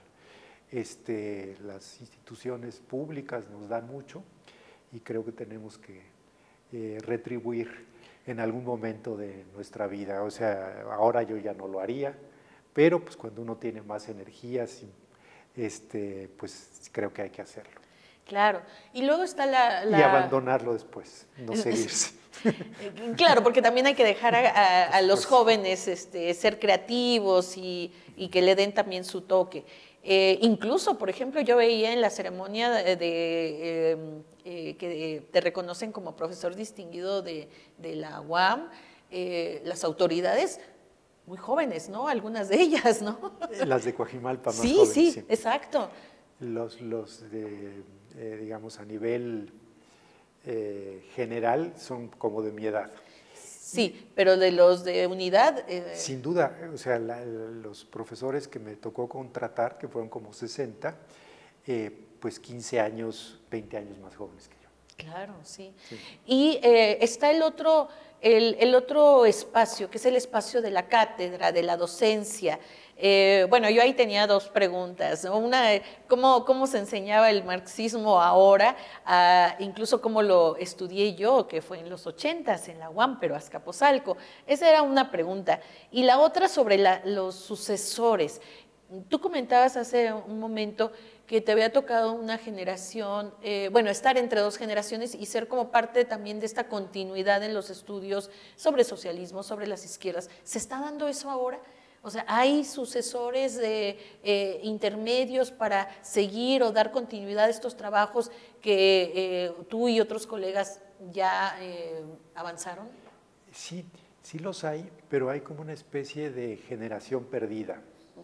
Este, las instituciones públicas nos dan mucho y creo que tenemos que eh, retribuir en algún momento de nuestra vida. O sea, ahora yo ya no lo haría, pero pues cuando uno tiene más energías, este, pues creo que hay que hacerlo. Claro, y luego está la... la... Y abandonarlo después, no seguirse. Claro, porque también hay que dejar a, a, a los jóvenes este, ser creativos y, y que le den también su toque. Eh, incluso, por ejemplo, yo veía en la ceremonia de, de eh, eh, que te reconocen como profesor distinguido de, de la U A M, eh, las autoridades muy jóvenes, ¿no? Algunas de ellas, ¿no? Las de Coajimalpa más sí, jóvenes. Sí, sí, exacto. Los, los de, eh, digamos, a nivel eh, general son como de mi edad. Sí, pero de los de unidad… Eh, Sin duda, o sea, la, los profesores que me tocó contratar, que fueron como sesenta, eh, pues quince años, veinte años más jóvenes que yo. Claro, sí. Sí. Y eh, está el otro, el, el otro espacio, que es el espacio de la cátedra, de la docencia. Eh, bueno, yo ahí tenía dos preguntas, ¿no? Una, ¿cómo, cómo se enseñaba el marxismo ahora? Ah, incluso cómo lo estudié yo, que fue en los ochentas, en la U A M, pero Azcapotzalco. Esa era una pregunta. Y la otra sobre la, los sucesores. Tú comentabas hace un momento que te había tocado una generación, eh, bueno, estar entre dos generaciones y ser como parte también de esta continuidad en los estudios sobre socialismo, sobre las izquierdas. ¿Se está dando eso ahora? O sea, ¿hay sucesores de, eh, intermedios para seguir o dar continuidad a estos trabajos que eh, tú y otros colegas ya eh, avanzaron? Sí, sí los hay, pero hay como una especie de generación perdida.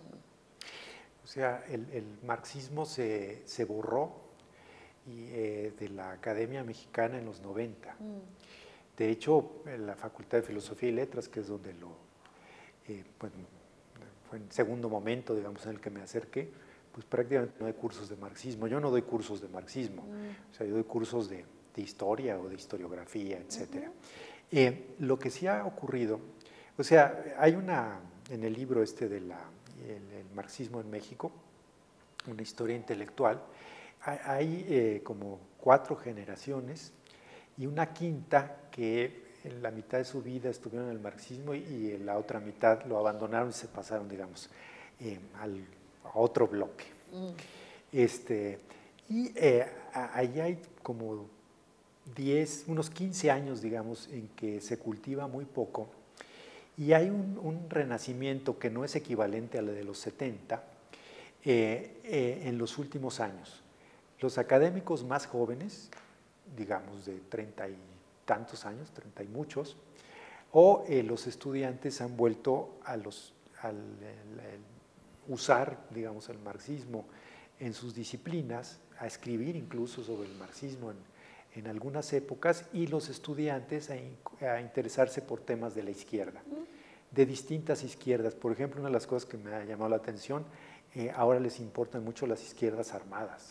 O sea, el, el marxismo se, se borró y, eh, de la Academia Mexicana en los noventa. Mm. De hecho, en la Facultad de Filosofía y Letras, que es donde lo, eh, pues, fue en segundo momento, digamos, en el que me acerqué, pues prácticamente no hay cursos de marxismo. Yo no doy cursos de marxismo, mm. o sea, yo doy cursos de, de historia o de historiografía, etcétera. Uh-huh. eh, lo que sí ha ocurrido, o sea, hay una, en el libro este de la El, el marxismo en México, una historia intelectual, hay, hay eh, como cuatro generaciones y una quinta que en la mitad de su vida estuvieron en el marxismo y, y en la otra mitad lo abandonaron y se pasaron, digamos, eh, al, a otro bloque. Mm. Este, y eh, ahí hay como diez, unos quince años, digamos, en que se cultiva muy poco. Y hay un, un renacimiento que no es equivalente al de los setenta eh, eh, en los últimos años. Los académicos más jóvenes, digamos de treinta y tantos años, treinta y muchos, o eh, los estudiantes han vuelto a los, al el, el usar, digamos, el marxismo en sus disciplinas, a escribir incluso sobre el marxismo en, en algunas épocas, y los estudiantes a, a interesarse por temas de la izquierda, de distintas izquierdas. Por ejemplo, una de las cosas que me ha llamado la atención, eh, ahora les importan mucho las izquierdas armadas.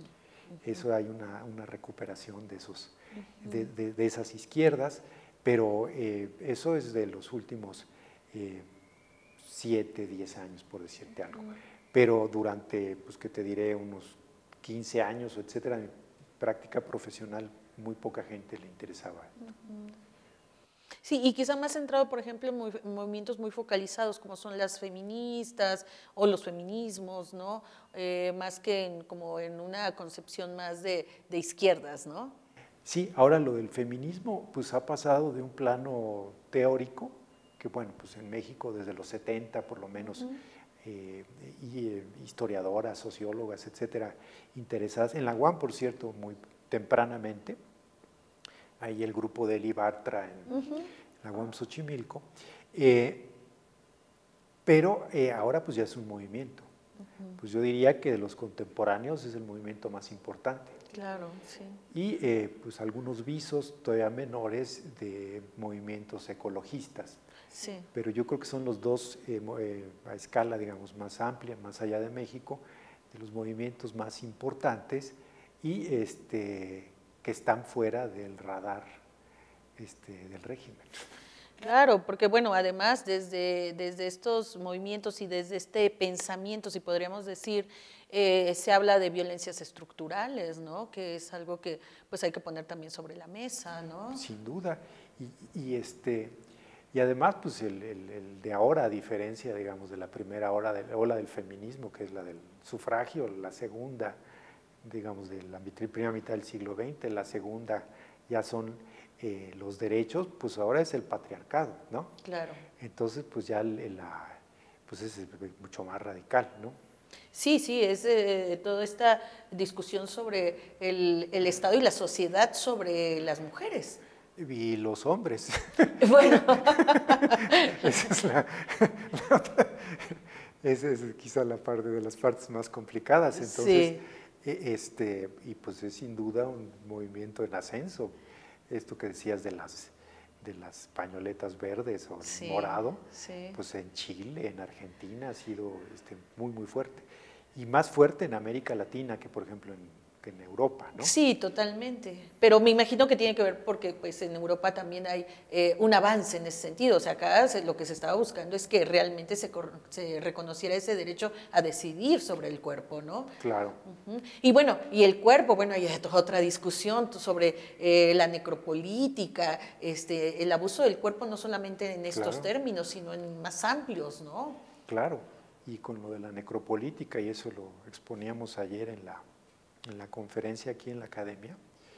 Eso hay una, una recuperación de, esos, de, de, de esas izquierdas, pero eh, eso es de los últimos eh, siete, diez años, por decirte algo. Pero durante, pues que te diré, unos quince años, etcétera, en práctica profesional, muy poca gente le interesaba. Uh-huh. Sí, y quizá más centrado, por ejemplo, en muy, movimientos muy focalizados, como son las feministas o los feminismos, ¿no? Eh, más que en, como en una concepción más de, de izquierdas, ¿no? Sí, ahora lo del feminismo, pues ha pasado de un plano teórico, que bueno, pues en México desde los setenta por lo menos, uh-huh. eh, y eh, historiadoras, sociólogas, etcétera, interesadas, en la U A M, por cierto, muy tempranamente, ahí el grupo de Eli Bartra en uh-huh. la U A M Xochimilco, eh, pero eh, ahora pues ya es un movimiento. Uh-huh. Pues yo diría que de los contemporáneos es el movimiento más importante. Claro, sí. Y eh, pues algunos visos todavía menores de movimientos ecologistas. Sí. Pero yo creo que son los dos eh, eh, a escala, digamos, más amplia, más allá de México, de los movimientos más importantes y este, que están fuera del radar este, del régimen. Claro, porque bueno, además desde, desde estos movimientos y desde este pensamiento, si podríamos decir, eh, se habla de violencias estructurales, ¿no? Que es algo que pues hay que poner también sobre la mesa, ¿no? Sin duda. Y, y, este, y además, pues el, el, el de ahora, a diferencia, digamos, de la primera ola, de, ola del feminismo, que es la del sufragio, la segunda, digamos, de la primera mitad del siglo veinte, la segunda ya son eh, los derechos, pues ahora es el patriarcado, ¿no? Claro. Entonces, pues ya la, pues es mucho más radical, ¿no? Sí, sí, es eh, toda esta discusión sobre el, el Estado y la sociedad sobre las mujeres. Y los hombres. Bueno. Esa es, la, la otra, esa es quizá la parte de las partes más complicadas. Entonces, sí. este, y pues es sin duda un movimiento en ascenso. Esto que decías de las de las pañoletas verdes o Sí, morado, sí. pues en Chile, en Argentina ha sido este, muy, muy fuerte. Y más fuerte en América Latina que, por ejemplo, en, que en Europa, ¿no? Sí, totalmente. Pero me imagino que tiene que ver porque pues, en Europa también hay eh, un avance en ese sentido. O sea, acá se, lo que se estaba buscando es que realmente se, se reconociera ese derecho a decidir sobre el cuerpo, ¿no? Claro. Uh-huh. Y bueno, y el cuerpo, bueno, hay otra discusión sobre eh, la necropolítica, este, el abuso del cuerpo no solamente en estos Claro. términos, sino en más amplios, ¿no? Claro. Y con lo de la necropolítica, y eso lo exponíamos ayer en la en la conferencia aquí en la academia,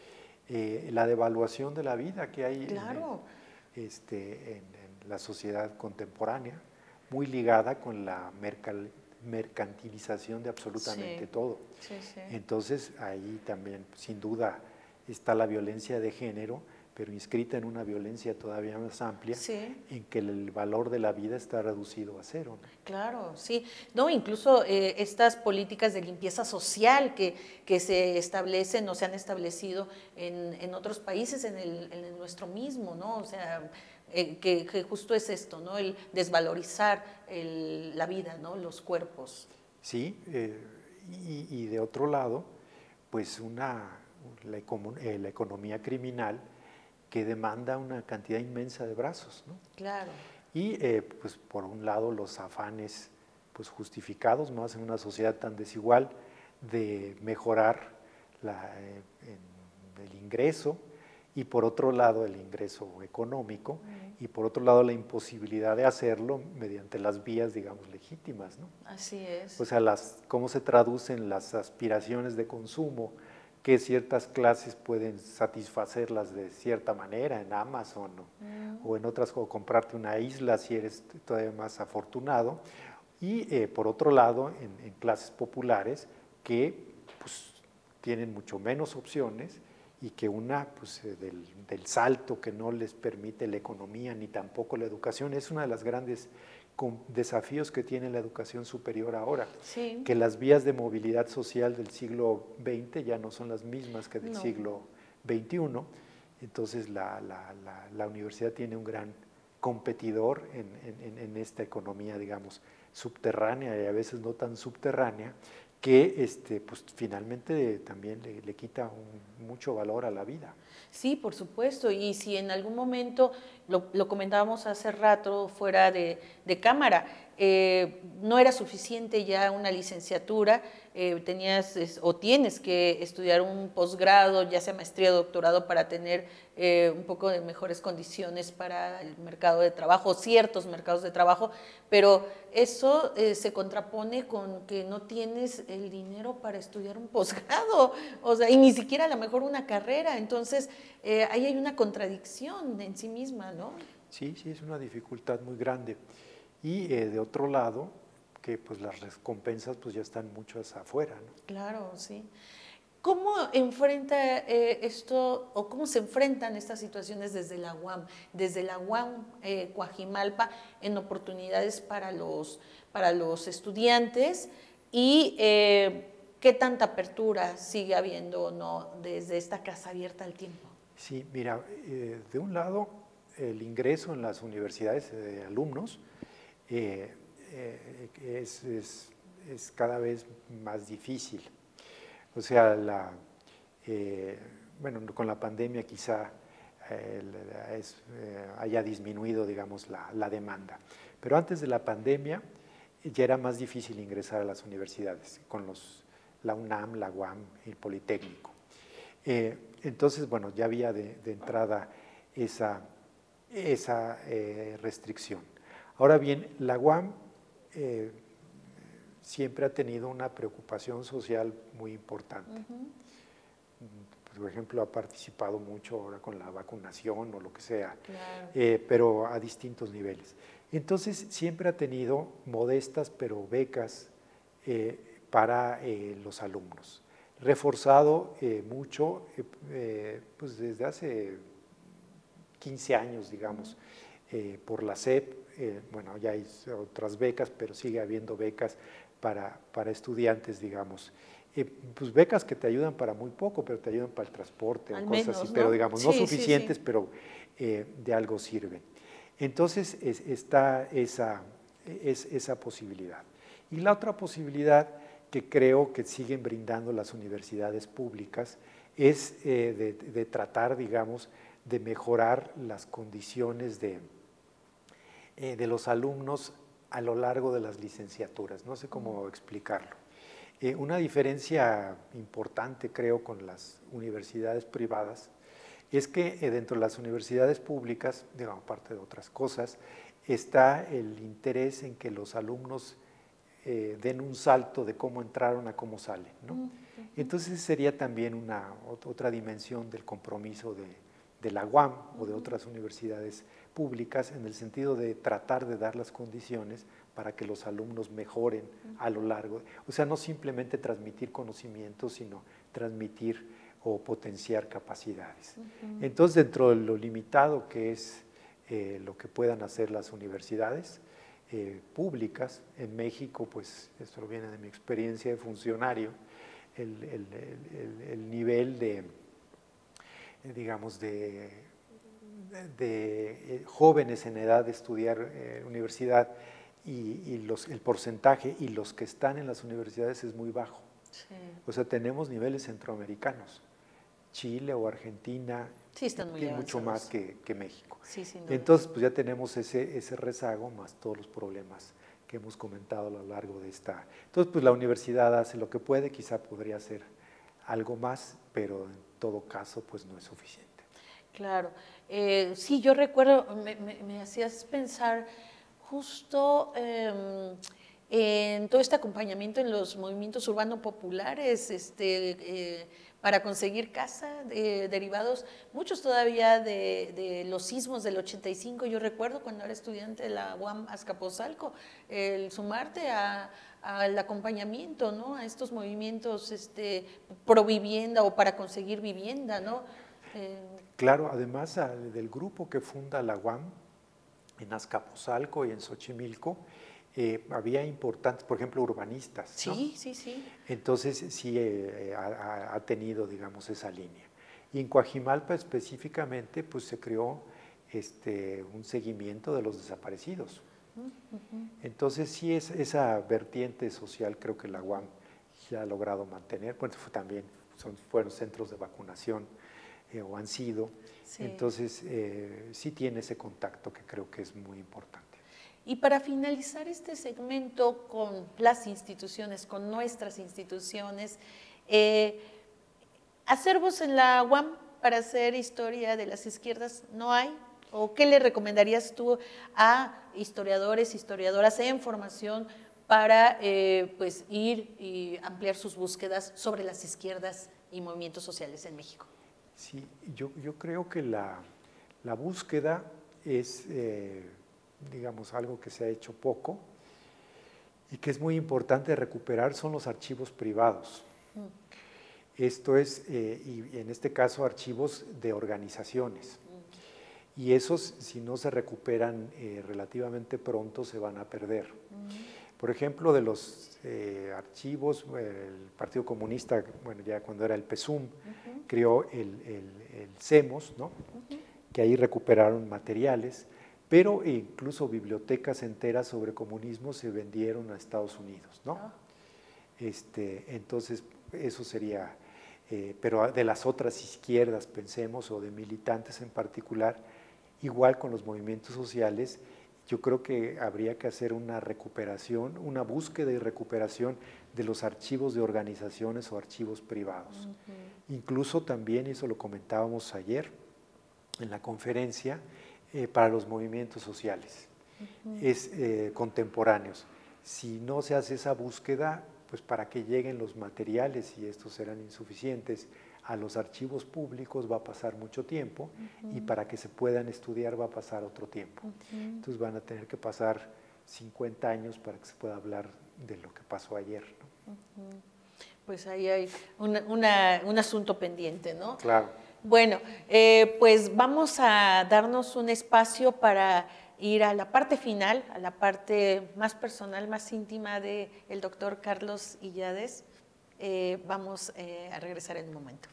eh, la devaluación de la vida que hay claro. en, este, en, en la sociedad contemporánea, muy ligada con la mercal, mercantilización de absolutamente sí. todo. Sí, sí. Entonces ahí también sin duda está la violencia de género, pero inscrita en una violencia todavía más amplia, sí. en que el valor de la vida está reducido a cero, ¿no? Claro, sí. No, incluso eh, estas políticas de limpieza social que, que se establecen o se han establecido en, en otros países, en, el, en nuestro mismo, ¿no? O sea, eh, que, que justo es esto, ¿no? El desvalorizar el, la vida, ¿no? Los cuerpos. Sí, eh, y, y de otro lado, pues una, la, eh, la economía criminal que demanda una cantidad inmensa de brazos, ¿no? Claro. Y eh, pues por un lado los afanes pues justificados, más en una sociedad tan desigual, de mejorar la, eh, en el ingreso, y por otro lado el ingreso económico, uh-huh. y por otro lado la imposibilidad de hacerlo mediante las vías, digamos, legítimas, ¿no? Así es. O sea, las, cómo se traducen las aspiraciones de consumo, que ciertas clases pueden satisfacerlas de cierta manera en Amazon o, uh-huh. o en otras, o comprarte una isla si eres todavía más afortunado, y eh, por otro lado en, en clases populares que pues, tienen mucho menos opciones y que una pues, eh, del, del salto que no les permite la economía ni tampoco la educación es una de las grandes con desafíos que tiene la educación superior ahora, sí. que las vías de movilidad social del siglo veinte ya no son las mismas que del no. siglo veintiuno, entonces la, la, la, la universidad tiene un gran competidor en, en, en esta economía, digamos, subterránea y a veces no tan subterránea, que este, pues, finalmente también le, le quita un, mucho valor a la vida. Sí, por supuesto, y si en algún momento, lo, lo comentábamos hace rato fuera de, de cámara, eh, no era suficiente ya una licenciatura, eh, tenías es, o tienes que estudiar un posgrado, ya sea maestría o doctorado, para tener eh, un poco de mejores condiciones para el mercado de trabajo, ciertos mercados de trabajo, pero eso eh, se contrapone con que no tienes el dinero para estudiar un posgrado, o sea, y ni siquiera a lo mejor una carrera, entonces eh, ahí hay una contradicción en sí misma, ¿no? Sí, sí, es una dificultad muy grande. Y eh, de otro lado, que pues las recompensas pues ya están muchas afuera, ¿no? Claro, sí. ¿Cómo enfrenta eh, esto, o cómo se enfrentan estas situaciones desde la U A M, desde la U A M eh, Coajimalpa, en oportunidades para los, para los estudiantes y eh, qué tanta apertura sigue habiendo o no desde esta casa abierta al tiempo? Sí, mira, eh, de un lado, el ingreso en las universidades de alumnos eh, eh, es, es, es cada vez más difícil. O sea, la, eh, bueno, con la pandemia quizá eh, es, eh, haya disminuido, digamos, la, la demanda. Pero antes de la pandemia ya era más difícil ingresar a las universidades, con los, la UNAM, la U A M, el Politécnico. Eh, entonces, bueno, ya había de, de entrada esa, esa eh, restricción. Ahora bien, la U A M eh, siempre ha tenido una preocupación social muy importante. Uh-huh. Pues, por ejemplo, ha participado mucho ahora con la vacunación o lo que sea, claro. eh, pero a distintos niveles. Entonces, siempre ha tenido modestas, pero becas eh, para eh, los alumnos. Reforzado eh, mucho, eh, eh, pues desde hace quince años, digamos, uh-huh. eh, por la S E P, eh, bueno, ya hay otras becas, pero sigue habiendo becas para, para estudiantes, digamos, eh, pues becas que te ayudan para muy poco, pero te ayudan para el transporte Al o cosas menos, así, ¿no? pero digamos, Sí, no sí, suficientes, sí. pero eh, de algo sirven. Entonces es, está esa, es, esa posibilidad. Y la otra posibilidad que creo que siguen brindando las universidades públicas es eh, de, de tratar, digamos, de mejorar las condiciones de, eh, de los alumnos a lo largo de las licenciaturas. No sé cómo explicarlo. Eh, una diferencia importante, creo, con las universidades privadas es que eh, dentro de las universidades públicas, digamos, aparte de otras cosas, está el interés en que los alumnos eh, den un salto de cómo entraron a cómo salen, ¿no? Uh-huh. Entonces sería también una otra dimensión del compromiso de, de la U A M uh-huh. o de otras universidades públicas en el sentido de tratar de dar las condiciones para que los alumnos mejoren uh-huh. a lo largo, o sea, no simplemente transmitir conocimientos, sino transmitir o potenciar capacidades. Uh-huh. Entonces, dentro de lo limitado que es eh, lo que puedan hacer las universidades eh, públicas, en México, pues esto viene de mi experiencia de funcionario, el, el, el, el nivel de, digamos, de, de, de jóvenes en edad de estudiar eh, universidad y, y los, el porcentaje y los que están en las universidades es muy bajo. Sí. O sea, tenemos niveles centroamericanos. Chile o Argentina, sí, están muy que es mucho más que, que México. Sí, entonces, pues ya tenemos ese, ese rezago, más todos los problemas que hemos comentado a lo largo de esta. Entonces, pues la universidad hace lo que puede, quizá podría hacer algo más, pero en todo caso, pues no es suficiente. Claro. Eh, sí, yo recuerdo, me, me, me hacías pensar justo eh, en todo este acompañamiento en los movimientos urbanos populares, este, eh, para conseguir casa, de, derivados, muchos todavía de, de los sismos del ochenta y cinco, yo recuerdo cuando era estudiante de la U A M Azcapotzalco, el sumarte a, al acompañamiento, ¿no? A estos movimientos este, pro vivienda o para conseguir vivienda, ¿no? Eh, claro, además del grupo que funda la U A M en Azcapotzalco y en Xochimilco, Eh, había importantes, por ejemplo, urbanistas, ¿no? Sí, sí, sí. Entonces sí eh, ha, ha tenido, digamos, esa línea. Y en Coajimalpa específicamente, pues se creó este, un seguimiento de los desaparecidos. Uh-huh. Entonces sí es esa vertiente social, creo que la U A M ya ha logrado mantener. Bueno, fue, también son, fueron centros de vacunación eh, o han sido. Sí. Entonces eh, sí tiene ese contacto que creo que es muy importante. Y para finalizar este segmento con las instituciones, con nuestras instituciones, eh, ¿acervos en la U A M para hacer historia de las izquierdas no hay? ¿O qué le recomendarías tú a historiadores, historiadoras en formación para eh, pues, ir y ampliar sus búsquedas sobre las izquierdas y movimientos sociales en México? Sí, yo, yo creo que la, la búsqueda es... Eh, digamos, algo que se ha hecho poco y que es muy importante recuperar son los archivos privados. Mm. Esto es, eh, y en este caso, archivos de organizaciones. Mm. Y esos, si no se recuperan eh, relativamente pronto, se van a perder. Mm. Por ejemplo, de los eh, archivos, el Partido Comunista, bueno, ya cuando era el P S U M, uh-huh. creó el, el, el CEMOS, ¿no? Uh-huh. Que ahí recuperaron materiales, pero incluso bibliotecas enteras sobre comunismo se vendieron a Estados Unidos, ¿no? Ah. Este, entonces, eso sería, eh, pero de las otras izquierdas, pensemos, o de militantes en particular, igual con los movimientos sociales, yo creo que habría que hacer una recuperación, una búsqueda y recuperación de los archivos de organizaciones o archivos privados. Uh-huh. Incluso también, eso lo comentábamos ayer en la conferencia, Eh, para los movimientos sociales, uh-huh. es eh, contemporáneos. Si no se hace esa búsqueda, pues para que lleguen los materiales, y estos serán insuficientes, a los archivos públicos va a pasar mucho tiempo, uh-huh. y para que se puedan estudiar va a pasar otro tiempo. Uh-huh. Entonces van a tener que pasar cincuenta años para que se pueda hablar de lo que pasó ayer, ¿no? Uh-huh. Pues ahí hay una, una, un asunto pendiente, ¿no? Claro. Bueno, eh, pues vamos a darnos un espacio para ir a la parte final, a la parte más personal, más íntima del doctor Carlos Illades. Eh, vamos eh, a regresar en un momento.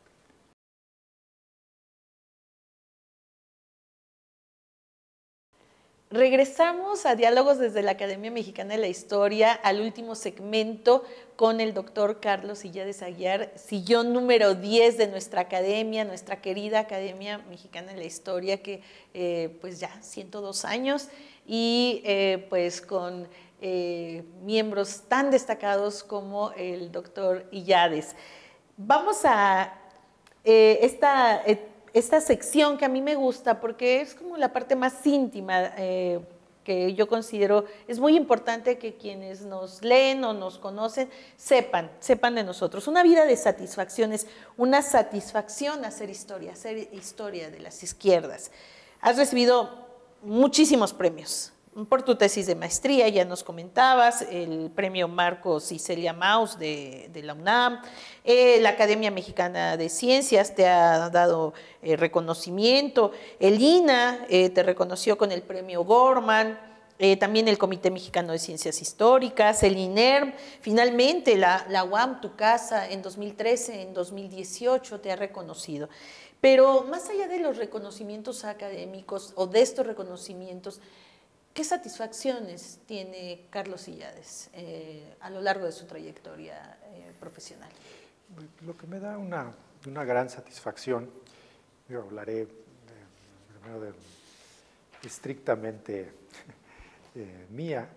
Regresamos a Diálogos desde la Academia Mexicana de la Historia, al último segmento con el doctor Carlos Illades Aguiar, sillón número diez de nuestra academia, nuestra querida Academia Mexicana de la Historia, que eh, pues ya ciento dos años y eh, pues con eh, miembros tan destacados como el doctor Illades. Vamos a eh, esta eh, esta sección que a mí me gusta porque es como la parte más íntima eh, que yo considero es muy importante que quienes nos leen o nos conocen sepan, sepan de nosotros. Una vida de satisfacciones, una satisfacción hacer historia, hacer historia de las izquierdas. Has recibido muchísimos premios. Por tu tesis de maestría, ya nos comentabas, el premio Marcos y Celia Maus de, de la UNAM, eh, la Academia Mexicana de Ciencias te ha dado eh, reconocimiento, el I N A eh, te reconoció con el premio Gorman, eh, también el Comité Mexicano de Ciencias Históricas, el INERM, finalmente la, la U A M, tu casa, en dos mil trece, en dos mil dieciocho te ha reconocido. Pero más allá de los reconocimientos académicos o de estos reconocimientos, ¿qué satisfacciones tiene Carlos Illades eh, a lo largo de su trayectoria eh, profesional? Lo que me da una, una gran satisfacción, yo hablaré de, primero de, estrictamente eh, mía,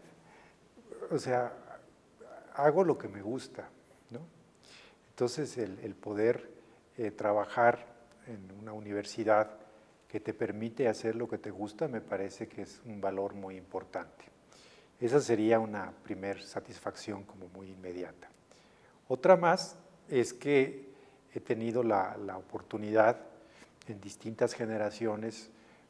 o sea, hago lo que me gusta, ¿no? Entonces el, el poder eh, trabajar en una universidad que te permite hacer lo que te gusta, me parece que es un valor muy importante. Esa sería una primer satisfacción como muy inmediata. Otra más es que he tenido la, la oportunidad en distintas generaciones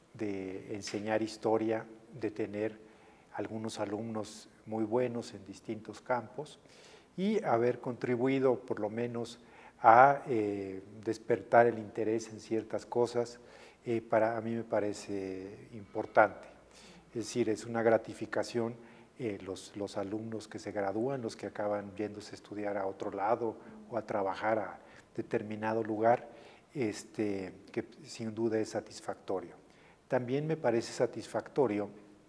de enseñar historia, de tener algunos alumnos muy buenos en distintos campos y haber contribuido por lo menos a eh, despertar el interés en ciertas cosas. Eh, para a mí me parece importante, es decir, es una gratificación eh, los, los alumnos que se gradúan, los que acaban yéndose a estudiar a otro lado o a trabajar a determinado lugar, este, que sin duda es satisfactorio. También me parece satisfactorio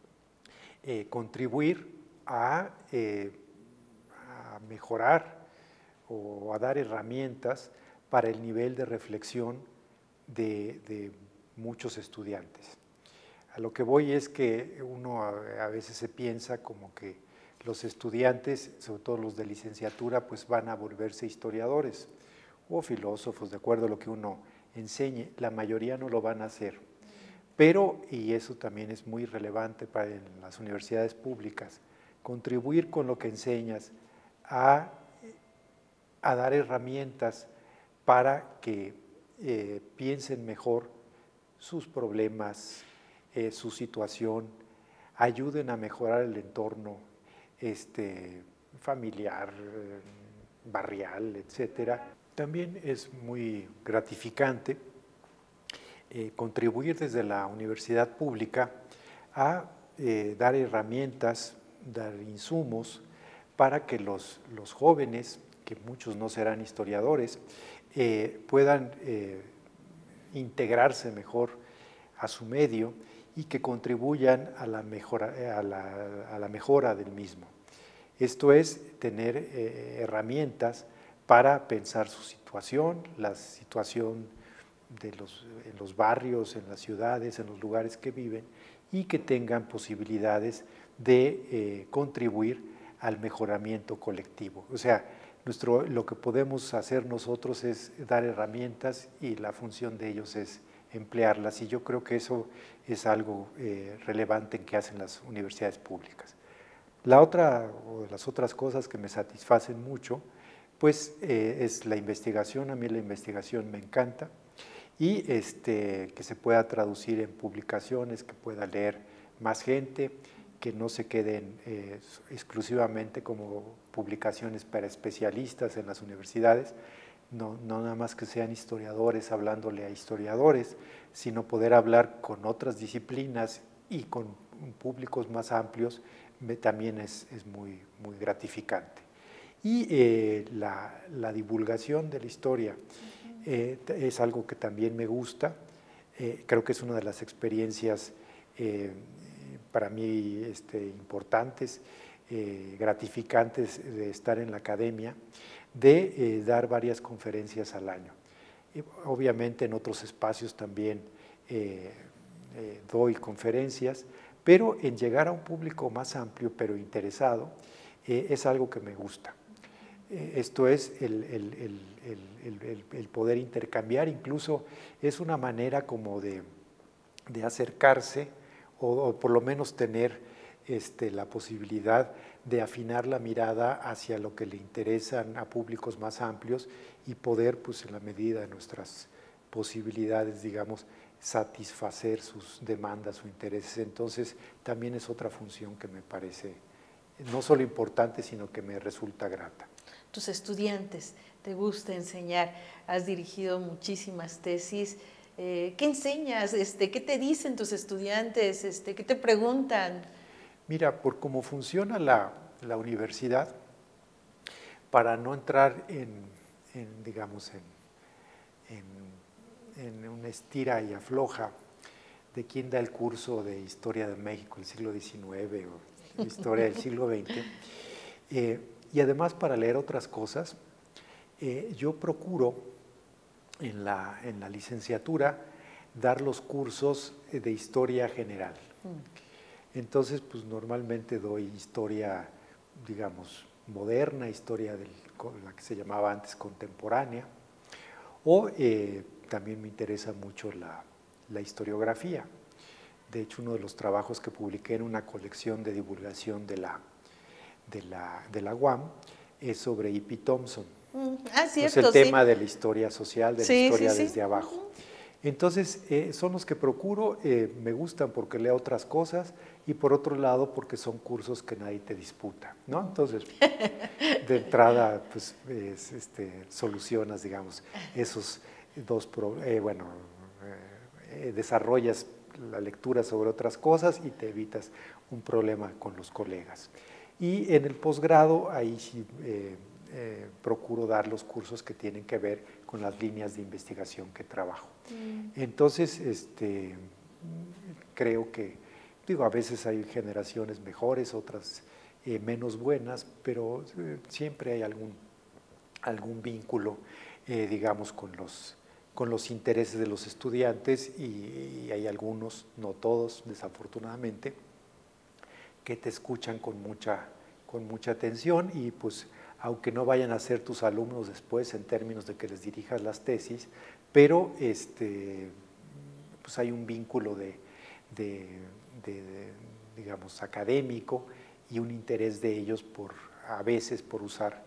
eh, contribuir a, eh, a mejorar o a dar herramientas para el nivel de reflexión de, de muchos estudiantes. A lo que voy es que uno a, a veces se piensa como que los estudiantes, sobre todo los de licenciatura, pues van a volverse historiadores o filósofos, de acuerdo a lo que uno enseñe. La mayoría no lo van a hacer, pero, y eso también es muy relevante para en las universidades públicas, contribuir con lo que enseñas a, a dar herramientas para que eh, piensen mejor sus problemas, eh, su situación, ayuden a mejorar el entorno este, familiar, eh, barrial, etcétera. También es muy gratificante eh, contribuir desde la universidad pública a eh, dar herramientas, dar insumos para que los, los jóvenes, que muchos no serán historiadores, eh, puedan eh, integrarse mejor a su medio y que contribuyan a la mejora, a la, a la mejora del mismo. Esto es tener eh, herramientas para pensar su situación, la situación de los, en los barrios, en las ciudades, en los lugares que viven y que tengan posibilidades de eh, contribuir al mejoramiento colectivo. O sea, Nuestro, lo que podemos hacer nosotros es dar herramientas y la función de ellos es emplearlas y yo creo que eso es algo eh, relevante que hacen las universidades públicas. La otra, o de las otras cosas que me satisfacen mucho, pues eh, es la investigación. A mí la investigación me encanta y este, que se pueda traducir en publicaciones, que pueda leer más gente, que no se queden eh, exclusivamente como publicaciones para especialistas en las universidades, no, no nada más que sean historiadores hablándole a historiadores, sino poder hablar con otras disciplinas y con públicos más amplios, me, también es, es muy, muy gratificante. Y eh, la, la divulgación de la historia eh, es algo que también me gusta. Eh, creo que es una de las experiencias eh, para mí este, importantes, eh, gratificantes de estar en la academia, de eh, dar varias conferencias al año. Y obviamente en otros espacios también eh, eh, doy conferencias, pero en llegar a un público más amplio pero interesado eh, es algo que me gusta. Eh, esto es el, el, el, el, el poder intercambiar, incluso es una manera como de, de acercarse o, o por lo menos tener este, la posibilidad de afinar la mirada hacia lo que le interesan a públicos más amplios y poder, pues en la medida de nuestras posibilidades, digamos, satisfacer sus demandas o intereses. Entonces, también es otra función que me parece no solo importante, sino que me resulta grata. Tus estudiantes, te gusta enseñar, has dirigido muchísimas tesis. Eh, ¿Qué enseñas? Este, ¿Qué te dicen tus estudiantes? Este, ¿Qué te preguntan? Mira, por cómo funciona la, la universidad, para no entrar en, en digamos, en, en, en una estira y afloja de quién da el curso de Historia de México del siglo diecinueve o Historia del siglo veinte, eh, y además para leer otras cosas, eh, yo procuro en la, en la licenciatura dar los cursos de Historia General. Mm. Entonces, pues normalmente doy historia, digamos, moderna, historia de la que se llamaba antes contemporánea, o eh, también me interesa mucho la, la historiografía. De hecho, uno de los trabajos que publiqué en una colección de divulgación de la, de la, de la U A M es sobre E P Thompson. Mm. Ah, cierto, es el sí. tema de la historia social, de sí, la historia sí, sí. desde abajo. Uh-huh. Entonces, eh, son los que procuro, eh, me gustan porque leo otras cosas y por otro lado porque son cursos que nadie te disputa, ¿no? Entonces, de entrada, pues, es, este, solucionas, digamos, esos dos, pro, eh, bueno, eh, desarrollas la lectura sobre otras cosas y te evitas un problema con los colegas. Y en el posgrado, ahí sí eh, eh, procuro dar los cursos que tienen que ver con las líneas de investigación que trabajo. Mm. Entonces, este, creo que, digo, a veces hay generaciones mejores, otras eh, menos buenas, pero eh, siempre hay algún, algún vínculo, eh, digamos, con los, con los intereses de los estudiantes y, y hay algunos, no todos, desafortunadamente, que te escuchan con mucha, con mucha atención y pues aunque no vayan a ser tus alumnos después en términos de que les dirijas las tesis, pero este, pues hay un vínculo de, de, de, de, digamos, académico y un interés de ellos por, a veces por usar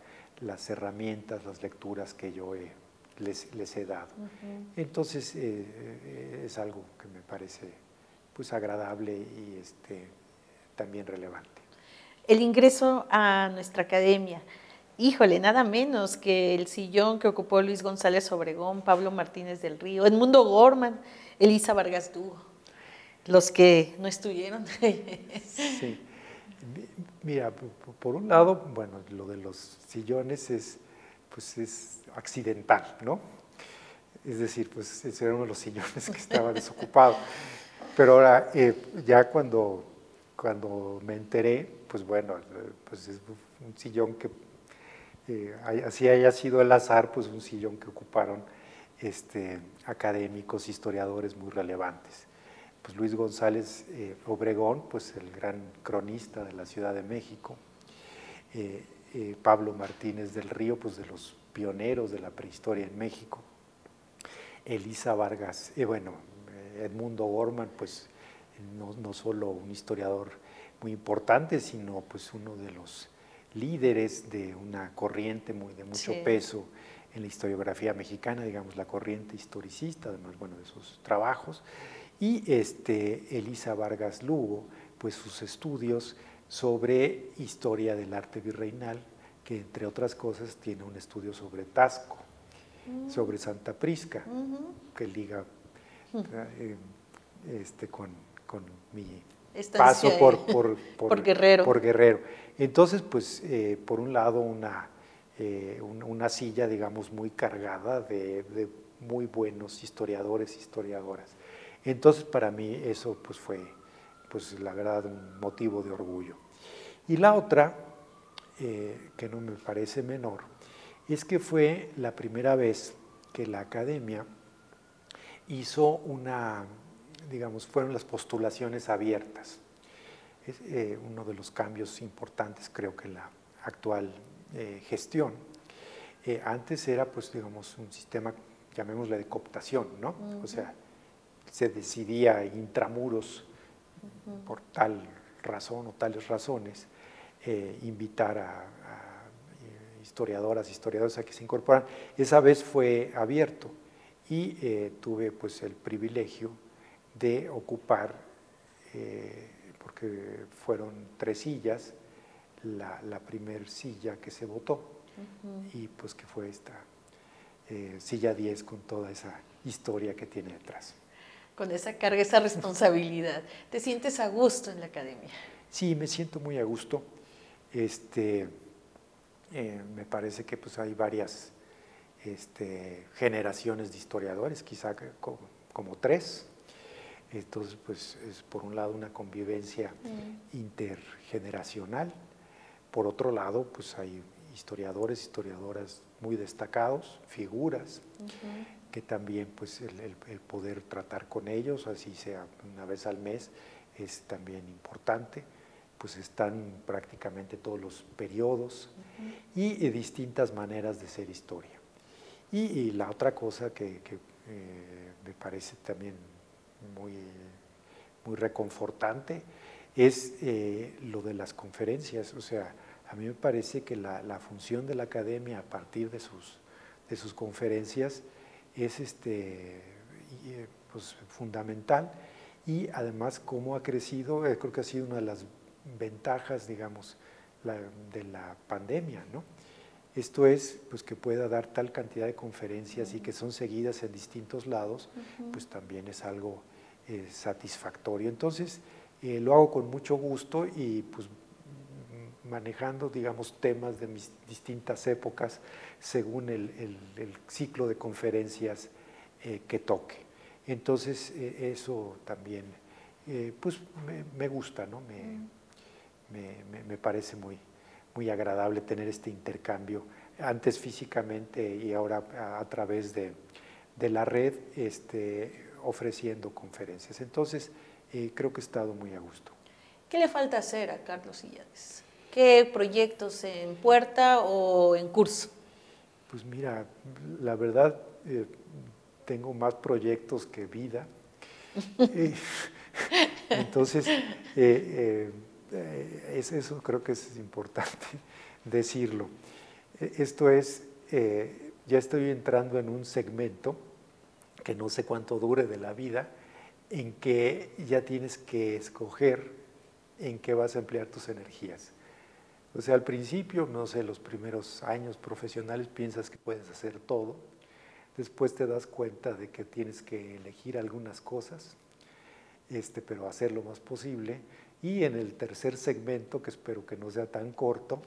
las herramientas, las lecturas que yo he, les, les he dado. Uh-huh. Entonces eh, es algo que me parece pues agradable y este, también relevante. El ingreso a nuestra academia, híjole, nada menos que el sillón que ocupó Luis González Obregón, Pablo Martínez del Río, Edmundo Gorman, Elisa Vargas Lugo, los que no estuvieron. Sí, mira, por un lado, bueno, lo de los sillones es, pues es accidental, ¿no? Es decir, pues ese era uno de los sillones que estaba desocupado. Pero ahora, eh, ya cuando, cuando me enteré, pues bueno, pues es un sillón que, eh, así haya sido el azar, pues un sillón que ocuparon este, académicos, historiadores muy relevantes. Pues Luis González eh, Obregón, pues el gran cronista de la Ciudad de México, eh, eh, Pablo Martínez del Río, pues de los pioneros de la prehistoria en México, Elisa Vargas, eh, bueno, Edmundo Gorman, pues no, no solo un historiador muy importante, sino pues uno de los líderes de una corriente muy, de mucho sí. peso en la historiografía mexicana, digamos la corriente historicista, además bueno, de sus trabajos, y este, Elisa Vargas Lugo, pues sus estudios sobre historia del arte virreinal, que entre otras cosas tiene un estudio sobre Taxco, mm. sobre Santa Prisca, mm-hmm. que liga eh, este, con, con mi Estancia paso por, por, por, por, Guerrero. por Guerrero. Entonces, pues, eh, por un lado, una eh, un, una silla, digamos, muy cargada de, de muy buenos historiadores, historiadoras. Entonces, para mí eso pues, fue, pues, la verdad, un motivo de orgullo. Y la otra, eh, que no me parece menor, es que fue la primera vez que la academia hizo una, digamos, fueron las postulaciones abiertas. Es eh, uno de los cambios importantes, creo que en la actual eh, gestión. Eh, antes era, pues, digamos, un sistema, llamémosle, de cooptación, ¿no? Uh-huh. O sea, se decidía intramuros, uh-huh, por tal razón o tales razones, eh, invitar a, a historiadoras, historiadores a que se incorporaran. Esa vez fue abierto y eh, tuve, pues, el privilegio de ocupar, eh, porque fueron tres sillas, la, la primer silla que se votó, uh-huh, y pues que fue esta eh, silla diez con toda esa historia que tiene detrás. Con esa carga, esa responsabilidad. ¿Te sientes a gusto en la academia? Sí, me siento muy a gusto. Este, eh, me parece que pues, hay varias este, generaciones de historiadores, quizá como, como tres. Entonces, pues es por un lado una convivencia mm. intergeneracional, por otro lado, pues hay historiadores, historiadoras muy destacados, figuras, uh-huh, que también pues el, el, el poder tratar con ellos, así sea una vez al mes, es también importante, pues están prácticamente todos los periodos, uh-huh, y, y distintas maneras de ser historia. Y, y la otra cosa que, que eh, me parece también muy, muy reconfortante es eh, lo de las conferencias. O sea, a mí me parece que la, la función de la academia a partir de sus, de sus conferencias es este, pues, fundamental, y además cómo ha crecido, eh, creo que ha sido una de las ventajas, digamos, la, de la pandemia, ¿no? Esto es, pues, que pueda dar tal cantidad de conferencias uh-huh, y que son seguidas en distintos lados, uh-huh, pues también es algo eh, satisfactorio. Entonces, eh, lo hago con mucho gusto y pues manejando, digamos, temas de mis distintas épocas según el, el, el ciclo de conferencias eh, que toque. Entonces, eh, eso también, eh, pues, me, me gusta, ¿no? Me, mm. me, me, me parece muy, muy agradable tener este intercambio, antes físicamente y ahora a, a través de, de la red, este, ofreciendo conferencias. Entonces, eh, creo que he estado muy a gusto. ¿Qué le falta hacer a Carlos Illades? ¿Qué proyectos en puerta o en curso? Pues mira, la verdad, eh, tengo más proyectos que vida. eh, entonces, eh, eh, eh, es, eso creo que es importante decirlo. Esto es, eh, ya estoy entrando en un segmento que no sé cuánto dure de la vida, en que ya tienes que escoger en qué vas a emplear tus energías. O sea, al principio, no sé, los primeros años profesionales piensas que puedes hacer todo, después te das cuenta de que tienes que elegir algunas cosas, este, pero hacer lo más posible, y en el tercer segmento, que espero que no sea tan corto,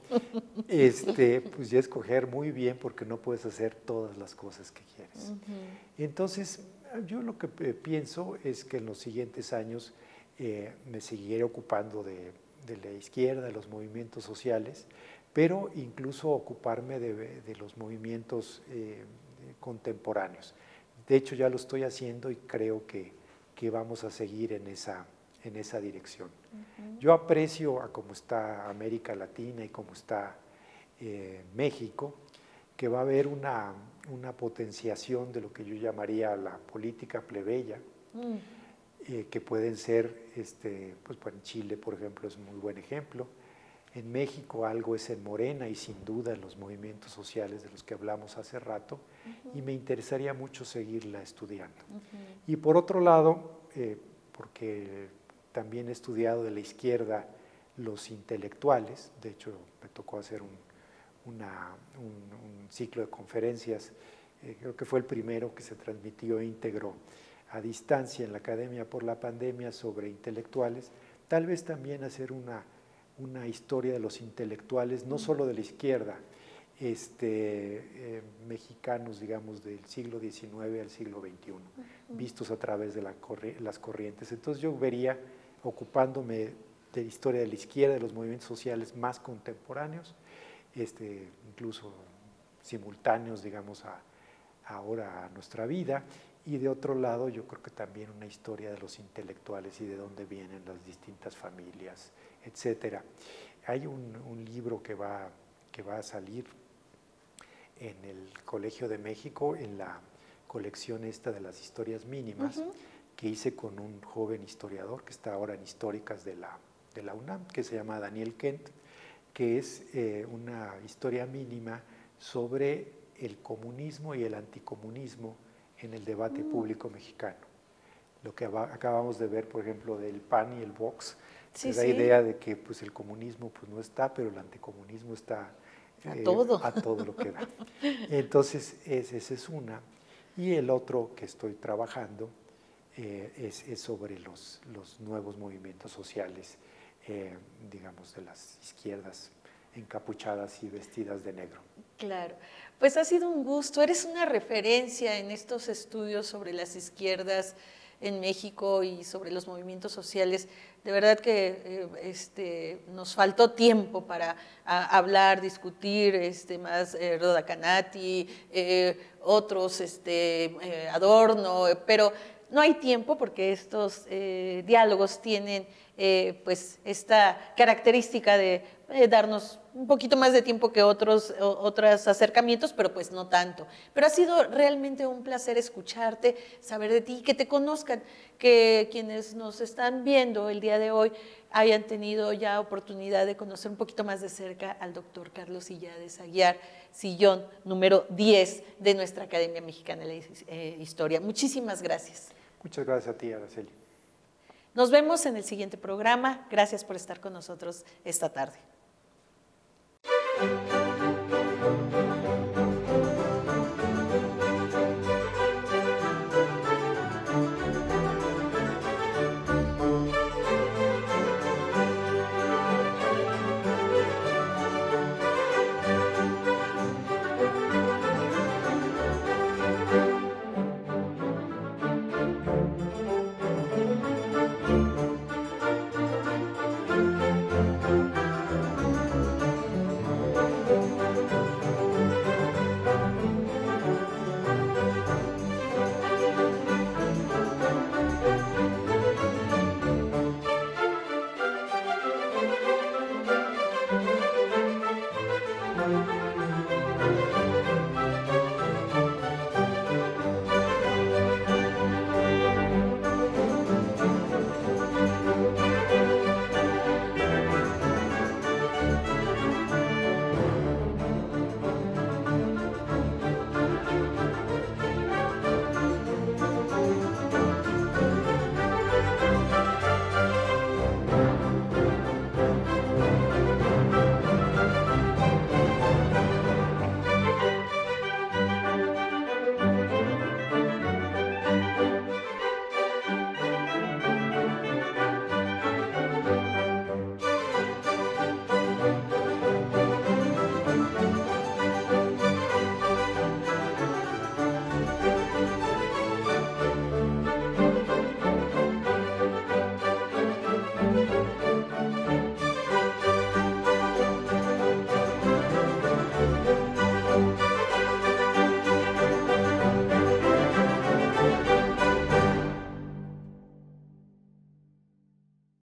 este, pues ya escoger muy bien porque no puedes hacer todas las cosas que quieres. Uh-huh. Entonces, yo lo que pienso es que en los siguientes años eh, me seguiré ocupando de de la izquierda, de los movimientos sociales, pero incluso ocuparme de, de los movimientos eh, contemporáneos. De hecho, ya lo estoy haciendo y creo que, que vamos a seguir en esa, en esa dirección. Uh-huh. Yo aprecio a cómo está América Latina y cómo está eh, México, que va a haber una, una potenciación de lo que yo llamaría la política plebeya, uh-huh, Eh, que pueden ser, este, pues en Chile, por ejemplo, es un muy buen ejemplo. En México algo es en Morena y sin duda en los movimientos sociales de los que hablamos hace rato, uh-huh, y me interesaría mucho seguirla estudiando. Uh-huh. Y por otro lado, eh, porque también he estudiado de la izquierda los intelectuales, de hecho me tocó hacer un, una, un, un ciclo de conferencias, eh, creo que fue el primero que se transmitió íntegro a distancia en la academia por la pandemia sobre intelectuales, tal vez también hacer una, una historia de los intelectuales, no solo de la izquierda, este, eh, mexicanos, digamos, del siglo diecinueve al siglo veintiuno, uh-huh. vistos a través de la corri las corrientes. Entonces yo vería, ocupándome de la historia de la izquierda, de los movimientos sociales más contemporáneos, este, incluso simultáneos, digamos, a, ahora a nuestra vida, y de otro lado yo creo que también una historia de los intelectuales y de dónde vienen las distintas familias, etcétera. Hay un, un libro que va, que va a salir en el Colegio de México, en la colección esta de las historias mínimas, uh-huh. que hice con un joven historiador que está ahora en Históricas de la, de la UNAM, que se llama Daniel Kent, que es eh, una historia mínima sobre el comunismo y el anticomunismo en el debate uh-huh. público mexicano. Lo que acabamos de ver, por ejemplo, del P A N y el Vox, sí, da sí. idea de que pues, el comunismo pues, no está, pero el anticomunismo está a, eh, todo. a todo lo que da. Entonces, esa es, es una. Y el otro que estoy trabajando eh, es, es sobre los, los nuevos movimientos sociales, eh, digamos, de las izquierdas encapuchadas y vestidas de negro. Claro, pues ha sido un gusto, eres una referencia en estos estudios sobre las izquierdas en México y sobre los movimientos sociales. De verdad que eh, este, nos faltó tiempo para a, hablar, discutir, este, más eh, Roda Canati, eh, otros, este, eh, Adorno, eh, pero no hay tiempo porque estos eh, diálogos tienen eh, pues esta característica de eh, darnos un poquito más de tiempo que otros, otros acercamientos, pero pues no tanto. Pero ha sido realmente un placer escucharte, saber de ti, que te conozcan, que quienes nos están viendo el día de hoy hayan tenido ya oportunidad de conocer un poquito más de cerca al doctor Carlos Illades Aguiar, sillón número diez de nuestra Academia Mexicana de la Historia. Muchísimas gracias. Muchas gracias a ti, Araceli. Nos vemos en el siguiente programa. Gracias por estar con nosotros esta tarde.